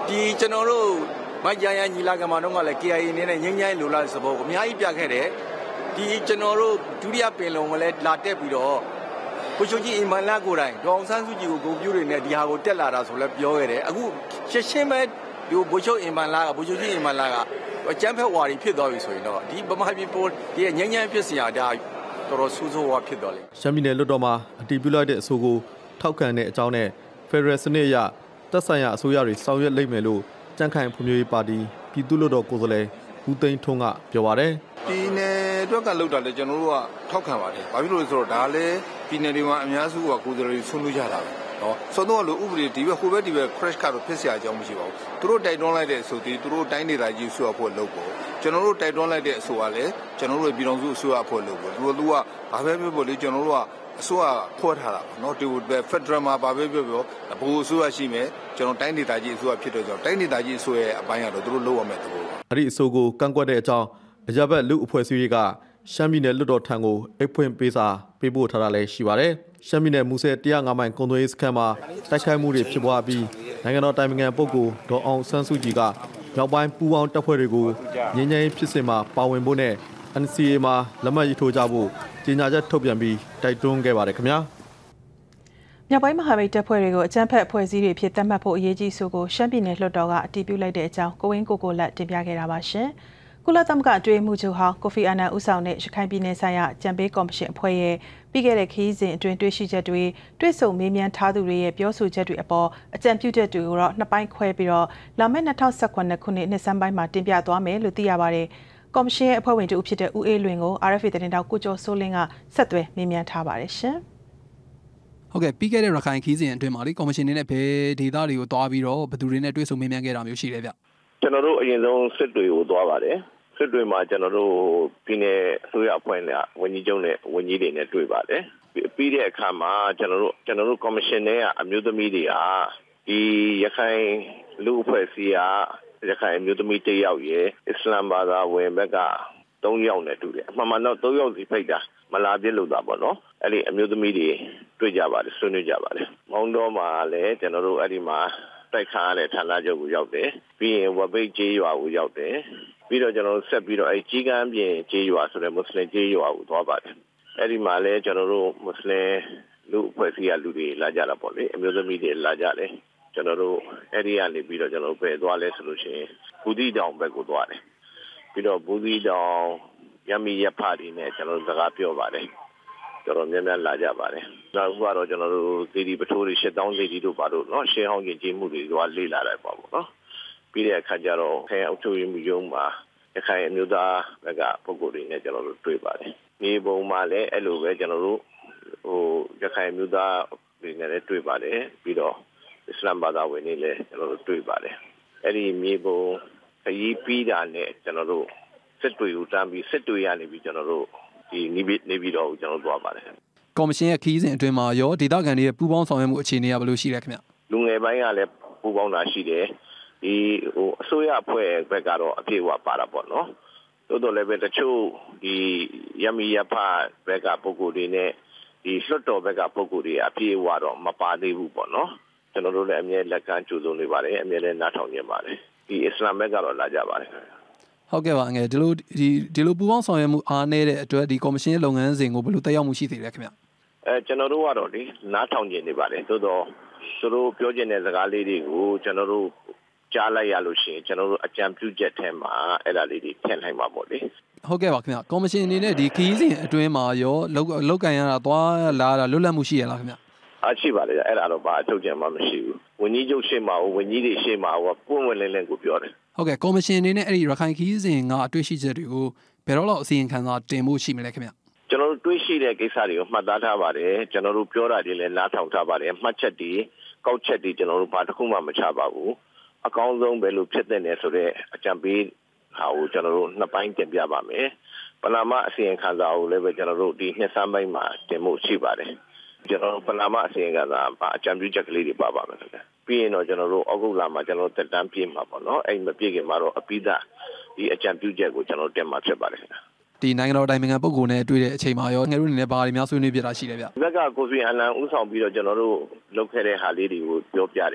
ဒီကျွန်တော်တို့မိုက်ကြရညီလာကမှာတော့ကလည်း KIA အနေနဲ့ငင်းငိုင်းလိုလားစဘောအများကြီးပြခဲ့တယ်ဒီကျွန်တော်တို့ဒုတိယပင်လုံကလည်းလာတက်ပြီးတော့ဘုချုပ်ကြီးအင်မန်လာကိုယ်တိုင်ဒေါအောင်ဆန်းစုကြည်ကိုဂုဏ်ပြုနေဒီဟာကိုတက်လာတာဆိုလည်းပြောခဲ့တယ်အခုရှင်းပဲဒီဘုချုပ်အင်မန်လာကဘုချုပ်ကြီးအင်မန်လာကအကျန်းဖက်ဝါရီဖြစ်သွားပြီဆိုရင်တော့ဒီဗမာပြည်ပေါ်ဒီငင်းငိုင်းဖြစ်စရာဒါတော်တော်ဆိုးဆိုးဝါဖြစ်သွားလိမ့်ရှမ်းပြည်နယ်လွှတ်တော်မှာအတည်ပြုလိုက်တဲ့အဆိုကိုထောက်ခံတဲ့အကြောင်းနဲ့ဖက်ဒရယ်စနစ်အရသက်ဆိုင်ရာအစိုးရတွေဆောင်ရွက်လိမ့်မယ်လို့ကြံ့ခိုင်ဖွံ့ဖြိုးရေးပါတီပြည်သူ့လွှတ်တော်ကိုယ်စားလှယ်ဦးသိန်းထွန်းကပြောပါတယ်ပြည်နယ်အတွက်ကလောက်တာလေကျွန်တော်တို့ကထောက်ခံပါတယ်ဘာဖြစ်လို့လဲဆိုတော့ဒါလည်းပြည်နယ်တွေမှာအများစုကကိုယ်စားလှယ်ဆွေးနွေးကြတာပဲနော်စောတော့လို့ဥပဒေဒီဘက်ဟိုဘက်ဒီဘက် crash ကတော့ဖြစ်เสียအကြောင်းမရှိပါဘူးသူတို့တိုက်တွန်းလိုက်တဲ့အဆိုဒီသူတို့တိုင်းဒေသကြီးဆွေးအဖွဲ့လုပ်ဖို့ကျွန်တော်တို့တိုက်တွန်းလိုက်တဲ့အဆိုကလည်းကျွန်တော်တို့ပြည်တော်စုအစိုးရအဖွဲ့လုပ်ဖို့သူကဘာပဲပြောလို့ကျွန်တော်တို့ကအစိုးရဖွဲ့ထားတာပေါ့နော်ဒီဖက်ဒရယ်မှာဘာပဲပြောဘိုးအစိုးရရှိမယ်ကျွန်တော်တိုင်းဒေသကြီးအစိုးရဖြစ်တဲ့ကြောင့်တိုင်းဒေသကြီးအစိုးရရဲ့အပိုင်းကတော့သူတို့လုပ်ရမယ်တဘောအဲ့ဒီအဆိုကိုကန့်ကွက်တဲ့အကြောင်းအကြမ်းဖက်လူအဖွဲ့အစည်းတွေကရှမ်းပြည်နယ်လွှတ်တော်ထံကိုအိတ်ဖွင့်ပေးစာပေးပို့ထားတာလည်းရှိပါတယ်ရှမ်းပြည်နယ်မူဆယ်105မိုင်ကုန်သွယ်ရေးစခန်းမှာတိုက်ခိုက်မှုတွေဖြစ်ပွားပြီးနိုင်ငံတော်တိုင်ပင်ခံပုဂ္ဂိုလ်ဒေါ်အောင်ဆန်းစုကြည်ကမြောက်ပိုင်းပူးပေါင်းတပ်ဖွဲ့တွေကိုငြိမ်းချမ်းရေးဖြစ်စဉ်မှာပါဝင်ဖို့နဲ့ NCA မှာလက်မှတ်ရေးထိုးကြဖို့ကြေညာချက်ထုတ်ပြန်ပြီးတိုက်တွန်းခဲ့ပါတယ်ခင်ဗျာမြောက်ပိုင်းမဟာမိတ်တပ်ဖွဲ့တွေကိုအကြမ်းဖက်အဖွဲ့အစည်းတွေဖြစ်သတ်မှတ်ဖို့အရေးကြီးဆိုကိုရှမ်းပြည်နယ်လွှတ်တော်ကအတည်ပြုလိုက်တဲ့အကြောင်းကိုဝင်းကိုလက်တင်ပြခဲ့တာပါရှင်ကုလသမဂ္ဂအတွင်းမှုချုပ်ဟောင်းကိုဖီအာနန်ဦးဆောင်တဲ့ရခိုင်ပြည်နယ်ဆိုင်ရာကြံပေးကော်မရှင်အဖွဲ့ရဲ့ပြီးခဲ့တဲ့ခရီးစဉ်အတွင်းတွေ့ရှိချက်တွေတွေ့ဆုံမေးမြန်းထားသူတွေရဲ့ပြောဆိုချက်တွေအပေါ်အကြံပြုချက်တွေကိုတော့နှစ်ပိုင်းခွဲပြီးတော့လာမယ့်2019ခုနှစ်နှစ်ဆန်းပိုင်းမှာတင်ပြသွားမယ်လို့သိရပါတယ်ကော်မရှင်ရဲ့အဖွဲ့ဝင်တူဖြစ်တဲ့ဦးအေးလွင်ကို RFA သတင်းတောက်ကိုကျော်စိုးလင်းကဆက်သွယ်မေးမြန်းထားပါတယ်ရှင်ဟုတ်ကဲ့ပြီးခဲ့တဲ့ရခိုင်ခီးစဉ်အတွင်းမှာလေကော်မရှင်နဲ့ဘယ်ဒေသတွေကိုတွားပြီးတော့ဘယ်သူတွေနဲ့တွေ့ဆုံမေးမြန်းခဲ့တာမျိုးရှိလဲဗျကျွန်တော်တို့အရင်ဆုံးစစ်တွေကိုတွားပါတယ်စစ်တွေမှာကျွန်တော်တို့ပြည်နယ်အစိုးရအဖွဲ့နဲ့ဝန်ကြီးချုပ်နဲ့ဝန်ကြီးတွေနဲ့တွေ့ပါတယ်ပြီးတဲ့အခါမှာကျွန်တော်တို့ကော်မရှင်နဲ့အမျိုးသမီးတွေကဒီရခိုင်လူအဖွဲ့အစည်းကရခိုင်အမျိုးသမီးတစ်ယောက်ရဲ့အစ္စလာမ်ဘာသာဝင်ဘက်က3ယောက်နဲ့တူတယ်အမှန်မှန်တော့3ယောက်စီဖိတ်တာမလာပြစ်လို့တာပေါ့နော်အဲ့ဒီအမျိုးသမီးတွေတွေ့ကြပါတယ်ဆွေးနွေးကြပါတယ်မောင်တော်မှာလည်းကျွန်တော်တို့အဲ့ဒီမှာတိုက်ခါရတဲ့ဌာနချုပ်ကိုရောက်တယ်ပြီးရင်ဝပိတ်ကျေးရွာကိုရောက်တယ်ပြီးတော့ကျွန်တော်တို့ဆက်ပြီးတော့အဲ့ကြီးကမ်းပြင်ကျေးရွာဆိုတဲ့မွတ်စလင်ကျေးရွာကိုသွားပါတယ်အဲ့ဒီမှာလည်းကျွန်တော်တို့မွတ်စလင်လူအဖွဲ့အစည်းကလူတွေလာကြတာပေါ့လေအမျိုးသမီးတွေလာကြတယ်ကျွန်တော်တို့အဲ့ဒီကနေပြီးတော့ကျွန်တော်တို့ပဲသွားလဲဆိုလို့ရှိရင်ဘူးတီတောင်ဘက်ကိုသွားတယ်ပြီးတော့ဘူးတီတောင်ရမီရဖာဒီနဲ့ကျွန်တော်တို့စကားပြောပါတယ်တော်တော်များများလာကြပါတယ်နောက်ကတော့ကျွန်တော်တို့သီတီပထိုးတွေ8000သီတီတို့ပါတော့เนาะရှင်းဟောင်းကျင်ကြီးမှုတွေကလေးလာတယ်ပေါ့เนาะပြီးတဲ့အခါကျတော့ခဲအုပ်ချုပ်ရေးမှုရုံးမှာရခိုင်အမျိုးသားဘက်ကပုဂ္ဂိုလ်တွေနဲ့ကျွန်တော်တို့တွေ့ပါတယ်မြေပုံမှာလည်းအဲ့လိုပဲကျွန်တော်တို့ရခိုင်အမျိုးသားတွေနဲ့လည်းတွေ့ပါတယ်ပြီးတော့အစ္စလာမ်ဘာသာဝင်တွေလည်းကျွန်တော်တို့တွေ့ပါတယ်အဲ့ဒီမြေပုံခရီးပြီးတာနဲ့ကျွန်တော်တို့စစ်တွေကိုတန်းပြီးစစ်တွေရနေပြီးကျွန်တော်တို့ဒီနေပြီးတော့ကျွန်တော်တို့သွားပါတယ်ကော်မရှင်ရဲ့ခရီးစဉ်အတွင်းမှာရောဒေသခံတွေရဲ့ပူးပေါင်းဆောင်ရွက်မှုအခြေအနေကဘယ်လိုရှိလဲခင်ဗျလူငယ်ပိုင်းကလည်းပူးပေါင်းတာရှိတယ်ဒီအစိုးရအဖွဲ့ဘက်ကတော့အပြည့်အဝပါတာပေါ့နော်တိုးတော်လည်းပဲတချို့ဒီရမီရဖဘက်ကပုဂ္ဂိုလ်တွေနဲ့ဒီလွှတ်တော်ဘက်ကပုဂ္ဂိုလ်တွေအပြည့်အဝတော့မပါသေးဘူးပေါ့နော်ကျွန်တော်တို့လည်းအမြဲလက်ကမ်းကြိုးစုံနေပါတယ်အမြဲလည်းနားထောင်နေပါတယ်ဒီအစ္စလာမ်ဘက်ကတော့လာကြပါတယ်ဟုတ်ကဲ့ပါငယ်ဒီလိုပူးပေါင်းဆောင်ရွက်မှုအားနည်းတဲ့အတွက်ဒီကော်မရှင်ရဲ့လုပ်ငန်းစဉ်ကိုဘယ်လိုတက်ရောက်မှုရှိသေးလဲခင်ဗျကျွန်တော်တို့ကတော့ဒီနားထောင်နေပါတယ်သို့တော့သူတို့ပြောချင်တဲ့စကားလေးတွေကိုကျွန်တော်တို့ကြားလိုက်ရလို့ရှိရင်ကျွန်တော်တို့အကြံပြုချက်ထဲမှာအဲ့ဒါလေးတွေထည့်နိုင်မှာပေါ့လေဟုတ်ကဲ့ပါခင်ဗျကော်မရှင်အနေနဲ့ဒီခရီးစဉ်အတွင်းမှာရောလောက်ကန်ရတာသွားလာတာလွတ်လပ်မှုရှိရလားခင်ဗျရှိပါလေအဲ့ဒါတော့ဘာအထုတ်ကြမှမရှိဘူးဝန်ကြီးချုပ်ရှေ့မှာဝန်ကြီးတွေရှေ့မှာပွင့်ဝင်လင်းလင်းကိုပြောတယ်ဟုတ်ကဲ့ကော်မရှင်အနေနဲ့အဲ့ဒီရခိုင်ခရီးစဉ်ကအတွေ့ရှိချက်တွေကိုဘယ်တော့လောက်အစီရင်ခံစာတင်ဖို့ရှိမလဲခင်ဗျကျွန်တော်တို့တွေးရှိတဲ့ကိစ္စတွေကိုမှတ်သားထားပါတယ်ကျွန်တော်တို့ပြောတာတွေလည်းနားထောင်ထားပါတယ်မှတ်ချက်တွေကောက်ချက်တွေကျွန်တော်တို့ဘာတစ်ခုမှမချပါဘူးအကောင်းဆုံးပဲလို့ဖြစ်တဲ့နယ်ဆိုတဲ့အကြံပေးဟာကိုကျွန်တော်တို့နှစ်ပိုင်းတင်ပြပါမယ်ပဏာမအစီရင်ခံစာကိုလည်းပဲကျွန်တော်တို့ဒီနှစ်ဆန်းပိုင်းမှာတင်ဖို့ရှိပါတယ်ကျွန်တော်ပဏာမအစီရင်ခံစာအကြံပြုချက်ကလေးတွေပါပါမယ်ပြီးရင်တော့ကျွန်တော်တို့ဩဂုတ်လမှာကျွန်တော်တက်တန်းပြည့်မှာပေါ့နော်အဲ့မပြည့်ခင်မှာတော့အပိဓာဒီအကြံပြုချက်ကိုကျွန်တော်တင်မှာဖြစ်ပါတယ်ဒီနိုင်ငံတော်တိုင်ပင်ခံပုဂ္ဂိုလ်နဲ့တွေ့တဲ့အချိန်မှာရောငယ်တို့အနေနဲ့ဘာတွေများဆွေးနွေးပြတာရှိလဲဗျဒီဘက်ကကိုဖီအာနန်ဦးဆောင်ပြီးတော့ကျွန်တော်တို့လုပ်ခဲ့တဲ့ဟာလေးတွေကိုပြောပြတယ်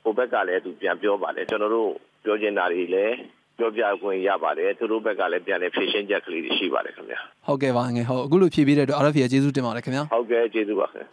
ဟိုဘက်ကလည်းသူပြန်ပြောပါတယ်ကျွန်တော်တို့ပြောချင်တာတွေလည်းပြောပြခွင့်ရပါတယ်သူတို့ဘက်ကလည်းပြန်လည်းဖြည့်ရှင်းချက်ကလေးတွေရှိပါတယ်ခင်ဗျာဟုတ်ကဲ့ပါငယ်ဟုတ်အခုလိုဖြည့်ပေးတဲ့အတွက် RFA ကျေးဇူးတင်ပါတယ်ခင်ဗျာဟုတ်ကဲ့ကျေးဇူးပါခင်ဗျာ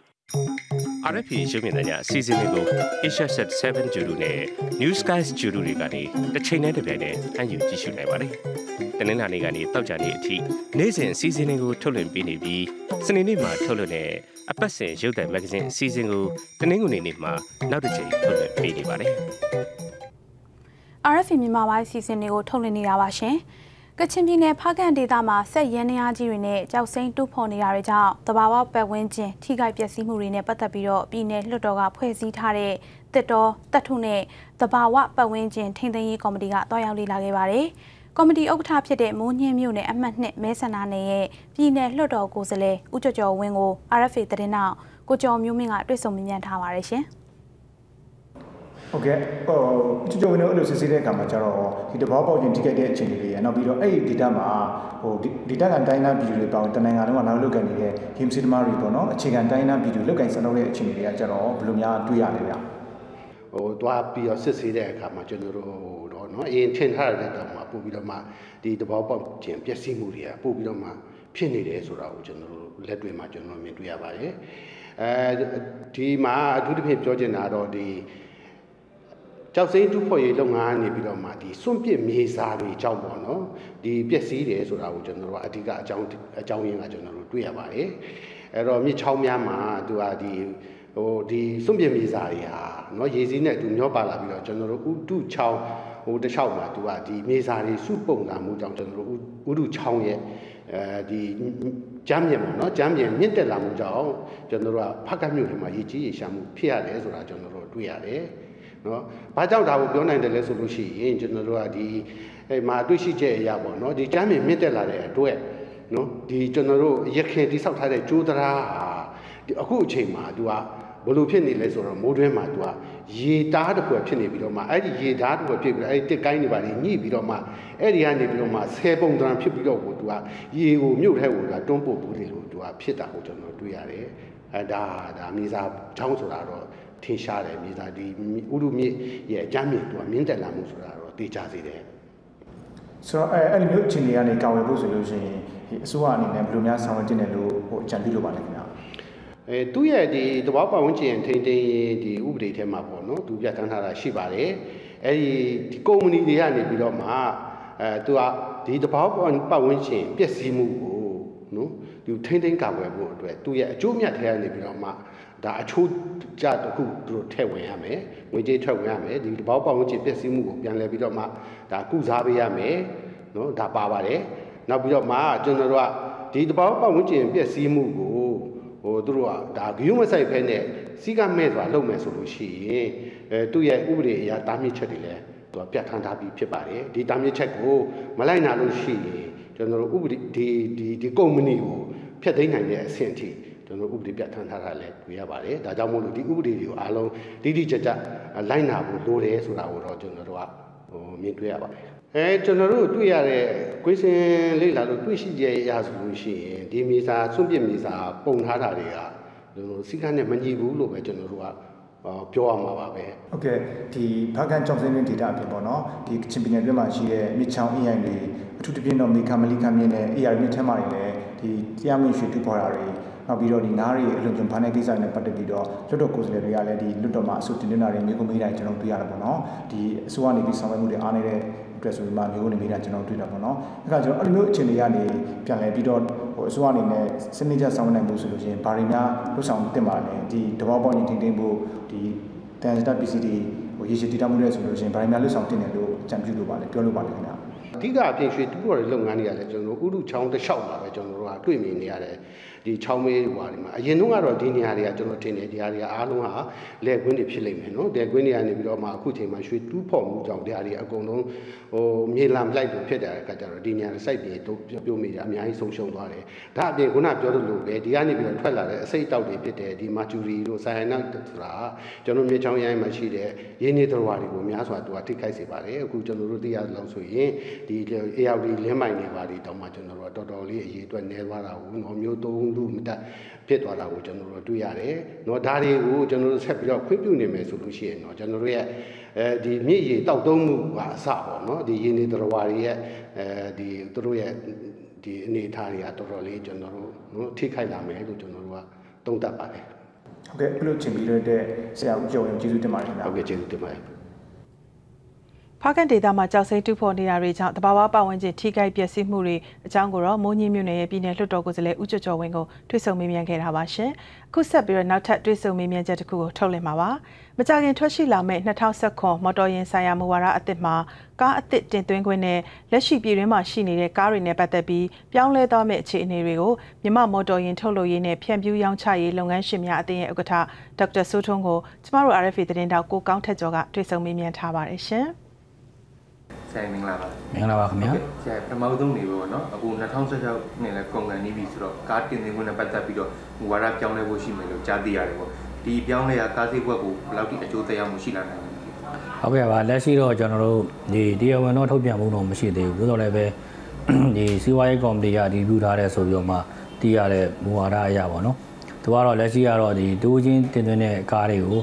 RFA ရုပ်မြင်သံကြားအစီအစဉ်တွေကို Asia Set 7 Judo နဲ့ New Skies Judo တွေကနေတစ်ချိန်နဲ့တစ်ပြိုင်တည်းအယူကြည့်ရှုနိုင်ပါတယ်။တနင်္လာနေ့ကနေတောက်ကြနေ့အထိနေ့စဉ်အစီအစဉ်တွေကိုထုတ်လွှင့်ပေးနေပြီးစနေနေ့မှာထုတ်လွှင့်တဲ့အပတ်စဉ်ရုပ်သံမဂ္ဂဇင်းအစီအစဉ်ကိုတနင်္ဂနွေနေ့မှာနောက်တစ်ချိန်ထုတ်လွှင့်ပေးနေပါတယ်။ RFA မြန်မာပိုင်းအစီအစဉ်တွေကိုထုတ်လွှင့်နေတာပါရှင်။ကချင်ပြည်နယ်ဖားကန့်ဒေသမှာဆက်ရန်နေအားကြီးတွေနဲ့ကြောက်စိမ်းတူးဖော်နေတာတွေကြောင့်တဘာဝပတ်ဝန်းကျင်ထိခိုက်ပျက်စီးမှုတွေနဲ့ပတ်သက်ပြီးတော့ပြည်내လွှတ်တော်ကဖွဲ့စည်းထားတဲ့တစ်တော်တပ်ထုနဲ့တဘာဝပတ်ဝန်းကျင်ထိန်းသိမ်းရေးကော်မတီကတွားရောက်လေ့လာခဲ့ပါတယ်။ကော်မတီဥက္ကဋ္ဌဖြစ်တဲ့မိုးညင်းမြို့နယ်အမှတ်2မဲဆန္ဒနယ်ရဲ့ပြည်내လွှတ်တော်ကိုယ်စားလှယ်ဦးကျော်ကျော်ဝင်းကို RFA သတင်းနောက်ကိုကျော်မျိုးမင်းကတွေ့ဆုံမြင်မြန်ထားပါတယ်ရှင်။ဟုတ်ကဲ့ကျွတ်ဝင်းတို့အဲ့လိုစစ်ဆေးတဲ့အခါမှာကျတော့ဒီတဘောပေါက်ချင်းထိခိုက်တဲ့အခြေအနေတွေရနောက်ပြီးတော့အဲ့ဒီ data မှာဒီdata ကန်တိုင်းနာဗီဒီယိုတွေပေါင်းတနင်္ဂနွေလုံးကနောက်လုပ်ကန်နေတဲ့ game cinema တွေပေါ့နော်အခြေခံတိုင်းနာဗီဒီယိုလုပ်ကန်စံတော့တဲ့အခြေအနေတွေကကျတော့ဘယ်လိုများတွေ့ရလဲဗျတွားပြီးတော့စစ်ဆေးတဲ့အခါမှာကျွန်တော်တို့တော့နော်အရင်ထင်ထားတဲ့ကောင်မှာပို့ပြီးတော့မှဒီတဘောပေါက်ချင်းပျက်စီးမှုတွေကပို့ပြီးတော့မှဖြစ်နေတယ်ဆိုတာကိုကျွန်တော်တို့လက်တွေ့မှာကျွန်တော်မြင်တွေ့ရပါတယ်ဒီမှာအထူးသဖြင့်ပြောချင်တာတော့ဒီကြောက်စိမ်းတူးဖော်ရေးလုပ်ငန်းနေပြီးတော့မှဒီစွန့်ပစ်မြေစာတွေကြောက်ပေါ့နော်ဒီပျက်စီးတယ်ဆိုတာကိုကျွန်တော်တို့အဓိကအကြောင်းရင်းကကျွန်တော်တို့တွေ့ရပါတယ်အဲ့တော့မြစ်ချောင်းများမှာသူကဒီစွန့်ပစ်မြေစာတွေဟာနော်ရေစီးနဲ့သူမျောပါလာပြီးတော့ကျွန်တော်တို့ဥတုချောင်းတစ်လျှောက်မှာသူကဒီမြေစာတွေစုပုံလာမှုကြောင့်ကျွန်တော်တို့ဥတုချောင်းရဲ့ဒီကျမ်းမြေပေါ့နော်ကျမ်းမြေမြင့်တက်လာမှုကြောင့်ကျွန်တော်တို့ကဖက်ကတ်မြို့ထဲမှာရေကြီးရေရှာမှုဖြစ်ရတယ်ဆိုတာကျွန်တော်တို့တွေ့ရတယ်နော်ဘာကြောင့်ဒါကိုပြောနိုင်တယ်လဲဆိုလို့ရှိရင်ကျွန်တော်တို့ကဒီမှာတွေ့ရှိချက်အရာပေါ့နော်ဒီကျမ်းမြေမြင့်တက်လာတဲ့အတွက်နော်ဒီကျွန်တော်တို့ရခင်တိဆောက်ထားတဲ့ကျိုးတရားဟာဒီအခုအချိန်မှာသူကဘယ်လိုဖြစ်နေလဲဆိုတော့မိုးတွင်းမှာသူကရေတားတစ်ခုဖြစ်နေပြီးတော့မှအဲ့ဒီရေတားတစ်ခုဖြစ်ပြီးတော့အဲ့ဒီတစ်ကိုင်းတွေပါညှိပြီးတော့မှအဲ့ဒီကနေပြီးတော့မှဆဲပုံတန်းဖြစ်ပြီးတော့ကိုသူကရေကိုမြုပ်ထဲကိုတွန်းပို့ဘူးလေလို့သူကဖြစ်တာကိုကျွန်တော်တွေ့ရတယ်ဒါမြေစာချောင်းဆိုတာတော့ထင်ရှားတယ်မြေစာဒီဥရုမြစ်ရဲ့အကြမ်းမြင့်သူကမြင့်တက်လာမှုဆိုတာတော့သိကြစေတယ်ဆိုတော့အဲ့ဒီမျိုးအခြေအနေကနေကာဝယ်ဖို့ဆိုလို့ရှိရင်ဒီအစိုးရအနေနဲ့ဘယ်လိုများဆောင်ရွက်တင်တယ်လို့အကြံပြုလိုပါလဲခင်ဗျာသူရဲ့ဒီတဘာပတ်ဝန်းကျင်ထိန်းသိမ်းရေးဒီဥပဒေထဲမှာပေါ့နော်သူပြဋ္ဌာန်းထားတာရှိပါတယ်ဒီကုမ္ပဏီတွေကနေပြီးတော့မှသူကဒီတဘာပတ်ဝန်းကျင်ပျက်စီးမှုကိုနော်သူထိန်းသိမ်းကာကွယ်ဖို့အတွက်သူရဲ့အကျိုးမြတ်ထဲကနေပြီးတော့မှဒါအချိုးကြတစ်ခုသူတို့ထည့်ဝင်ရမယ်ငွေကြေးထည့်ဝင်ရမယ်ဒီတဘာပတ်ဝန်းကျင်ပျက်စီးမှုကိုပြန်လည်ပြီးတော့မှဒါကုစားပေးရမယ်နော်ဒါပါပါတယ်နောက်ပြီးတော့မှကျွန်တော်တို့ကဒီတဘာပတ်ဝန်းကျင်ပျက်စီးမှုကိုသူတို့ကဒါဂရုမစိုက်ဖဲနဲ့စီကမဲ့စွာလုပ်မယ်ဆိုလို့ရှိရင်သူ့ရဲ့ဥပဒေအရာတားမြစ်ချက်တွေလည်းသူကပြဋ္ဌာန်းထားပြီးဖြစ်ပါတယ်ဒီတားမြစ်ချက်ကိုမလိုက်နာလို့ရှိရင်ကျွန်တော်တို့ဥပဒေဒီကုမ္ပဏီကိုဖျက်သိမ်းနိုင်တဲ့အဆင့်အထိကျွန်တော်ဥပဒေပြဋ္ဌာန်းထားတာလည်းတွေ့ရပါတယ်ဒါကြောင့်မို့လို့ဒီဥပဒေတွေကိုအားလုံးတိကျကျလိုက်နာဖို့လိုတယ်ဆိုတာကိုတော့ကျွန်တော်တို့ကမြင်တွေ့ရပါတယ်ကျွန်တော်တို့တွေ့ရတဲ့ကွင်းစင်လေးလာလို့တွေ့ရှိကြရဆိုလို့ရှိရင်ဒီမြေစာစွန့်ပစ်မြေစာပုံထားတာတွေကစီကန်းနဲ့မညီဘူးလို့ပဲကျွန်တော်တို့ကပြောရမှာပါပဲဟုတ်ကဲ့ဒီဖားကန်ကြောင်စင်းတွင်ဒေတာအပြင်ပေါ့နော်ဒီကချင်ပြည်နယ်အတွင်းမှာရှိတဲ့မြစ်ချောင်းအင်းရိုင်တွေအထူးသဖြင့်တော့မေခါမလီခါမြင့်နဲ့ AR မြစ်ထဲမှာတွေလည်းဒီတရားမဝင်ရွှေတူပေါ်တာတွေနောက်ပြီးတော့ဒီငါးတွေအလွန်ကျွံဖားတဲ့ကိစ္စနဲ့ပတ်သက်ပြီးတော့လွတ်တော်ကိုယ်စားလှယ်တွေကလည်းဒီလွတ်တော်မှာအဆိုတင်နေတာတွေမျိုးကိုမေးတာကျွန်တော်တွေ့ရတယ်ပေါ့နော်ဒီအစိုးရနေပြီးဆောင်ရွက်မှုတွေအားနေတဲ့အတွက်ဆိုပြီးမှမျိုးကိုနေမေးတာကျွန်တော်တွေ့တာပေါ့နော်အဲ့ဒါကျွန်တော်အဲ့လိုမျိုးအခြေအနေကနေပြန်လည်ပြီးတော့အစိုးရအနေနဲ့စနစ်ကျဆောင်ရွက်နိုင်မှုဆိုလို့ရှိရင်ဘာတွေများလှုပ်ဆောင်တင်ပါလဲဒီတဘောပေါင်းရင်တင်ဖို့ဒီတန်စတာ PCD ရေရှည်တည်တတ်မှုတွေဆိုလို့ရှိရင်ဘာတွေများလှုပ်ဆောင်တင်တယ်လို့အကြံပြုလိုပါလဲပြောလိုပါလဲခင်ဗျာအဓိကအပြင်ရွှေတူပေါ်တဲ့လုပ်ငန်းတွေကလည်းကျွန်တော်တို့ဥရုချောင်းတစ်လျှောက်မှာပဲကျွန်တော်တို့ကတွေ့မြင်နေရတယ်ဒီချောင်းမေးဟွာတွေမှာအရင်တုန်းကတော့ဒီနေရာတွေကကျွန်တော်ထင်တယ်ဒီနေရာတွေအားလုံးဟာလက်ကွင်းတွေဖြစ်လိမ့်မယ်နော်လက်ကွင်းတွေကနေပြီးတော့မှအခုချိန်မှာရွှေတူးဖော်မှုကြောင့်တရားတွေအကုန်လုံးမြေလံလိုက်လို့ဖြစ်တဲ့အခါကျတော့ဒီနေရာစိုက်ပြီးပြုံးမိတာအများကြီးဆုံးရှုံးသွားတယ်ဒါအပြင်ခုနပြောသလိုပဲဒီကနေပြီးတော့ထွက်လာတဲ့အစိတ်တောက်တွေဖြစ်တယ်ဒီမာကျူရီတို့ဆိုင်နာဆိုတာကျွန်တော်မြေချောင်းရိုင်းမှာရှိတဲ့ရင်းနှီးသတော်တွေကိုများစွာသူကထိခိုက်စေပါတယ်အခုကျွန်တော်တို့သိရလောက်ဆိုရင်ဒီARD လင်းမိုင်တွေပါဒီတောင်မှကျွန်တော်တို့တော်တော်လေးအရေးအတွက်နည်းသွားတာကိုမျိုး3 လူမတဖြစ်သွားတာကိုကျွန်တော်တို့တွေ့ရတယ်เนาะဒါတွေကိုကျွန်တော်တို့ဆက်ပြီးတော့ခွင့်ပြုနေမယ်ဆိုလို့ရှိရင်เนาะကျွန်တော်တို့ရဲ့ဒီမြစ်ရေတောက်သုံးမှုကအစပေါ့เนาะဒီရင်းနေသရဝါတွေရဲ့ဒီသူတို့ရဲ့ဒီအနေအထားတွေကတော်တော်လေးကျွန်တော်တို့เนาะထိခိုက်လာမယ်လို့ကျွန်တော်တို့ကသုံးသပ်ပါတယ်ဟုတ်ကဲ့အခုလိုချိန်ပြီးတော့တဲ့ဆရာဦးကျော်ရင်ကျေးဇူးတင်ပါတယ်ခင်ဗျာဟုတ်ကဲ့ကျေးဇူးတင်ပါတယ်ဖားကန်ဒေတာမှာကြောက်စိမ့်တူဖော်နေတာတွေကြောင့်တဘာဝပတ်ဝန်းကျင်ထိခိုက်ပျက်စီးမှုတွေအကြောင်းကိုတော့မိုးညင်းမြို့နယ်ရဲ့ပြည်နယ်လွှတ်တော်ကိုယ်စားလှယ်ဦးကျော်ကျော်ဝင်းကိုတွေ့ဆုံမေးမြန်းခဲ့တာပါရှင်။အခုဆက်ပြီးတော့နောက်ထပ်တွေ့ဆုံမေးမြန်းချက်တစ်ခုကိုထုတ်လွှင့်မှာပါ။မကြာခင်ထွက်ရှိလာမယ့်2019မော်တော်ယာဉ်ဆိုင်ရာမူဝါဒအသစ်မှာကားအသစ်တင်သွင်းခွင့်နဲ့လက်ရှိပြည်တွင်းမှာရှိနေတဲ့ကားတွေနဲ့ပတ်သက်ပြီးပြောင်းလဲသွားမယ့်အခြေအနေတွေကိုမြန်မာမော်တော်ယာဉ်ထုတ်လုပ်ရေးနဲ့ဖြန့်ဖြူးရောင်းချရေးလုပ်ငန်းရှင်များအသင်းရဲ့ဥက္ကဋ္ဌဒေါက်တာစိုးထွန်းကိုကျမတို့ RFA သတင်းတောက်ကိုကောင်းထက်ကျော်ကတွေ့ဆုံမေးမြန်းထားပါတယ်ရှင်။ဆရာမင်္ဂလာပါမင်္ဂလာပါခင်ဗျာဆရာပထမဆုံးနေပေါ့နော်အခု2016နှစ်လဲကုန်ကန်နေပြီဆိုတော့ကားတင်သွင်းခွင့်နဲ့ပတ်သက်ပြီးတော့မူဝါဒပြောင်းလဲဖို့ရှိမယ်လို့ကြားသိရတယ်ပေါ့ဒီပြောင်းလဲရကားစီးပွက်ကိုဘယ်လောက်ထိအကျိုးသက်ရောက်မှုရှိလာနိုင်လဲဟုတ်ကဲ့ပါလက်ရှိတော့ကျွန်တော်တို့ဒီတရားဝင်တော့ထုတ်ပြန်မှုတော့မရှိသေးဘူးသို့တော်လည်းပဲဒီစီးပွားရေးကော်မတီကဒီပြုထားတဲ့ဆိုပြီးတော့မှတည်ရတဲ့မူဝါဒအရပါနော်သူကတော့လက်ရှိကတော့ဒီတိုးချင်းတင်သွင်းတဲ့ကားတွေကို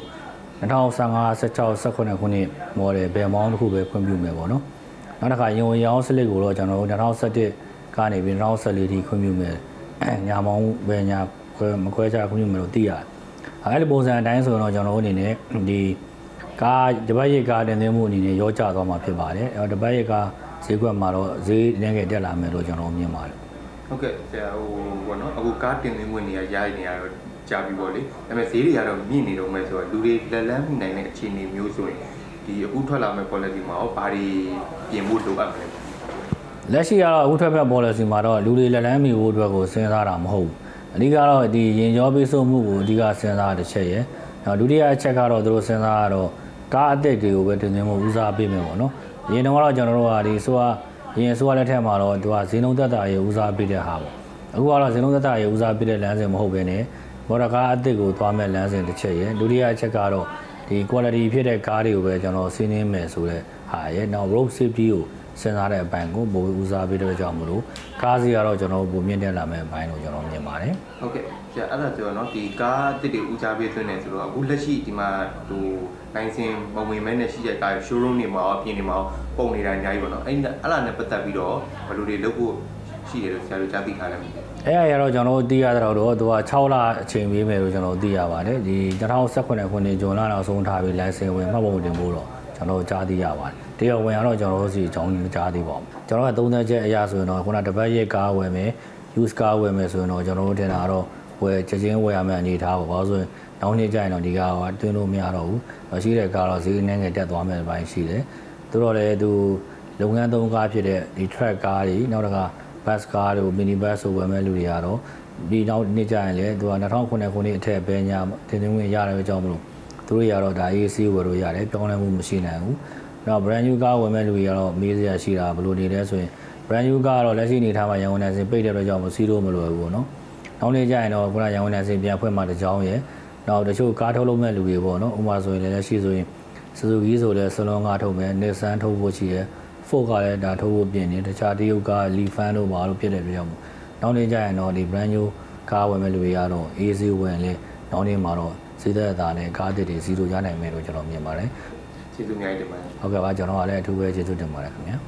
2015 16 18ခုနှစ်မော်ဒယ်ဘယ်မောင်းတစ်ခုပဲခွင့်ပြုမယ်ပေါ့နော်နောက်တစ်ခါရင်ဝင်ရောင်းစလစ်ကိုတော့ကျွန်တော်တို့2017ကနေပြီး2014ထိခွင့်ပြုမယ်ညာမောင်းပဲညာမခွဲခြားခွင့်ပြုမယ်လို့သိရတယ်အဲ့ဒီပုံစံအတိုင်းဆိုတော့ကျွန်တော်တို့အနေနဲ့ဒီကားတပတ်ရိတ်ကားတင်သွင်းမှုအနေနဲ့ရောကျသွားမှာဖြစ်ပါတယ်အဲ့တော့တပတ်ရိတ်ကားဈေးကွက်မှာတော့ဈေးနည်းငယ်တက်လာမယ်လို့ကျွန်တော်မြင်ပါတယ်ဟုတ်ကဲ့ဆရာဟိုဘောနော်အခုကားတင်သွင်းခွင့်နေရရနေရတော့ကြာပြီပေါ့လေဒါပေမဲ့ဈေးတွေကတော့မြင့်နေတော့မယ်ဆိုတော့လူတွေလက်လန်းမိနိုင်တဲ့အခြေအနေမျိုးဆိုရင်ဒီအခုထွက်လာမဲ့ policy မှာရောဘာတွေပြင်ဖို့လိုအပ်မလဲလက်ရှိကတော့အခုထွက်မဲ့ policy မှာတော့လူတွေလက်လန်းမိဖို့အတွက်ကိုစဉ်းစားတာမဟုတ်ဘူးအဓိကတော့ဒီရင်ကျော်ပေးဆိုမှုကိုအဓိကစဉ်းစားတဲ့ချက်ရယ်နောက်ဒုတိယအချက်ကတော့သူတို့စဉ်းစားရတော့ကားအသစ်တွေကိုပဲတင်သွင်းမှုဦးစားပေးမယ်ပေါ့နော်အရင်တော့ကျွန်တော်တို့ကဒီဆိုရင်ဆိုလက်ထက်မှာတော့သူကဈေးနှုန်းသက်သာရေးဦးစားပေးတဲ့ဟာပေါ့အခုကတော့ဈေးနှုန်းသက်သာရေးဦးစားပေးတဲ့လမ်းစဉ်မဟုတ်ဘဲနဲ့မော်တော်ကားအသစ်ကိုသွားမဲ့လမ်းစဉ်တစ်ချက်ရယ်ဒုတိယအချက်ကတော့ဒီ quality ဖြစ်တဲ့ကားတွေကိုပဲကျွန်တော်စီးနှင်းမယ်ဆိုတဲ့ဟာရယ်နောက် road safety ကိုစဉ်းစားတဲ့အပိုင်းကိုပိုဦးစားပေးတဲ့ကြောင့်မလို့ကားစီကတော့ကျွန်တော်ပုံမြင့်တက်လာမယ့်အပိုင်းလို့ကျွန်တော်မြင်ပါတယ်ဟုတ်ကဲ့ဆရာအဲ့ဒါဆိုတော့เนาะဒီကားအသစ်တွေဦးစားပေးသွင်းနေဆိုတော့အခုလက်ရှိဒီမှာဟိုနိုင်စင်ပုံဝင်မဲနဲ့ရှိတဲ့ကား showroom တွေမှာအပြင်တွေမှာပုံနေတာအများကြီးပေါ့နော်အဲ့ဒါနဲ့ပတ်သက်ပြီးတော့ဘယ်လိုတွေလုပ်ဖို့ရှိတယ်လို့ဆရာတို့ကြားသိထားလဲအဲ့အရာတော့ကျွန်တော်တို့သိရတော့သူက6လအချိန်ပေးမယ်လို့ကျွန်တော်သိရပါတယ်ဒီ2018ခုနှစ်ဇွန်လနောက်ဆုံးထားပြီးလိုင်စင်ဝင်မှတ်ပုံတင်ဖို့တော့ကျွန်တော်ကြားသိရပါတယ်တရားဝင်ကတော့ကျွန်တော်တို့စီအကြောင်းမကြားသေးပါဘူးကျွန်တော်ကသုံးသက်ချက်အရာဆိုရင်တော့ခုနတပတ်ရဲ့ကားဝယ်မယ် use ကားဝယ်မယ်ဆိုရင်တော့ကျွန်တော်တို့တင်တာတော့ဝယ်ချက်ချင်းဝယ်ရမယ့်အနေထားပါဘာလို့ဆိုရင်နောက်နေ့ကျရင်တော့ဒီကားကတွင်းလို့မရတော့ဘူးရှိတဲ့ကားတော့ဈေးနှင်းငယ်တက်သွားမယ်ပိုင်းရှိတယ်သူတော့လည်းသူလုပ်ငန်းသုံးကားဖြစ်တဲ့ဒီ track ကားတွေနောက်တစ်ခါ bus ကားတို့ mini bus ဆိုဝယ်မဲ့လူတွေကတော့ဒီနောက်နေ့ကျရင်လည်းသူက2009ခုနှစ်အထက်ပဲညာတင်သွင်းဝင်ရတယ်အကြောင်းမလို့သူတို့ရတော့ဒါ AC ဝယ်လို့ရတယ်ပြောင်းလဲမှုမရှိနိုင်ဘူးနောက် brand new ကားဝယ်မဲ့လူတွေကတော့မေးစရာရှိတာဘယ်လိုနေလဲဆိုရင် brand new ကားကတော့လက်ရှိအနေထားမှာရန်ကုန်နယ်စင်ပိတ်တဲ့အတွက်ကြောင့်မစီးလို့မလွယ်ဘူးပေါ့နော်နောက်နေ့ကျရင်တော့ခုနရန်ကုန်နယ်စင်ပြန်ဖွင့်မှတစ်ကြောင်းရယ်နောက်တချို့ကားထုတ်လုပ်မဲ့လူတွေပေါ့နော်ဥပမာဆိုရင်လည်းလက်ရှိဆိုရင် Suzuki ဆိုလည်းဆလွန်ကားထုတ်မယ် Nissan ထုတ်ဖို့ရှိတယ် Ford ကလည်းဒါထုတ်ဖို့ပြင်နေတခြားတရုတ်က Lifan တို့ဘာလို့ဖြစ်တဲ့ပြောင်းမို့နောက်နေ့ကျရင်တော့ဒီ brand new ကားဝယ်မဲ့လူတွေကတော့ AC ဝင်လေနောက်နေ့မှာတော့စီးသက်သားနဲ့ကားတစ်တွေစီးလို့ရနိုင်မယ်လို့ကျွန်တော်မြင်ပါတယ်ကျေးဇူးများတင်ပါတယ်ဟုတ်ကဲ့ပါကျွန်တော်ကလည်းအထူးပဲကျေးဇူးတင်ပါတယ်ခင်ဗျာ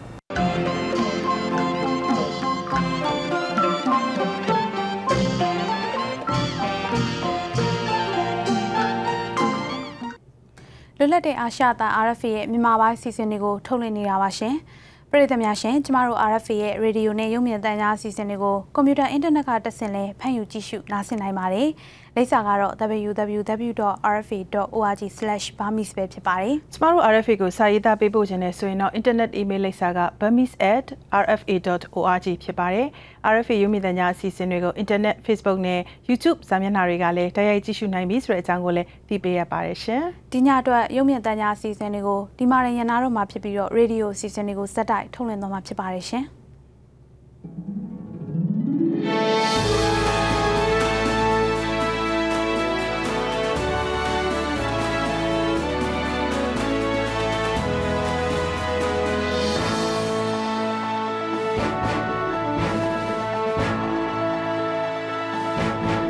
လွတ်လပ်တဲ့အာရှသား RFA ရဲ့မြန်မာပိုင်းစီစဉ်တွေကိုထုတ်လွှင့်နေတာပါရှင်ပရိသတ်များရှင်ကျမတို့ RFA ရဲ့ရေဒီယိုနဲ့ရုပ်မြင်သံကြားအစီအစဉ်တွေကိုကွန်ပျူတာအင်တာနက်ကတဆင့်လဲဖတ်ယူကြည့်ရှုနားဆင်နိုင်ပါတယ်လိပ်စာကတော့ www.rfa.org/burmese ပဲဖြစ်ပါတယ်ကျမတို့ RFA ကိုစာရေးသားပေးပို့ခြင်းနဲ့ဆိုရင်တော့ internet email လိပ်စာက burmese@rfa.org ဖြစ်ပါတယ် RFA ရုပ်မြင်သံကြားအစီအစဉ်တွေကို internet Facebook နဲ့ YouTube စာမျက်နှာတွေကလည်းတိုက်ရိုက်ကြည့်ရှုနိုင်ပြီဆိုတဲ့အကြောင်းကိုလည်းသိပေးရပါတယ်ရှင်ဒီညအတွက်ရုပ်မြင်သံကြားအစီအစဉ်တွေကိုဒီမှာရန်နာတော့မှာဖြစ်ပြီးတော့ radio အစီအစဉ်တွေကိုစက်တိုက်ထုတ်လွှင့်သွားမှာဖြစ်ပါတယ်ရှင်။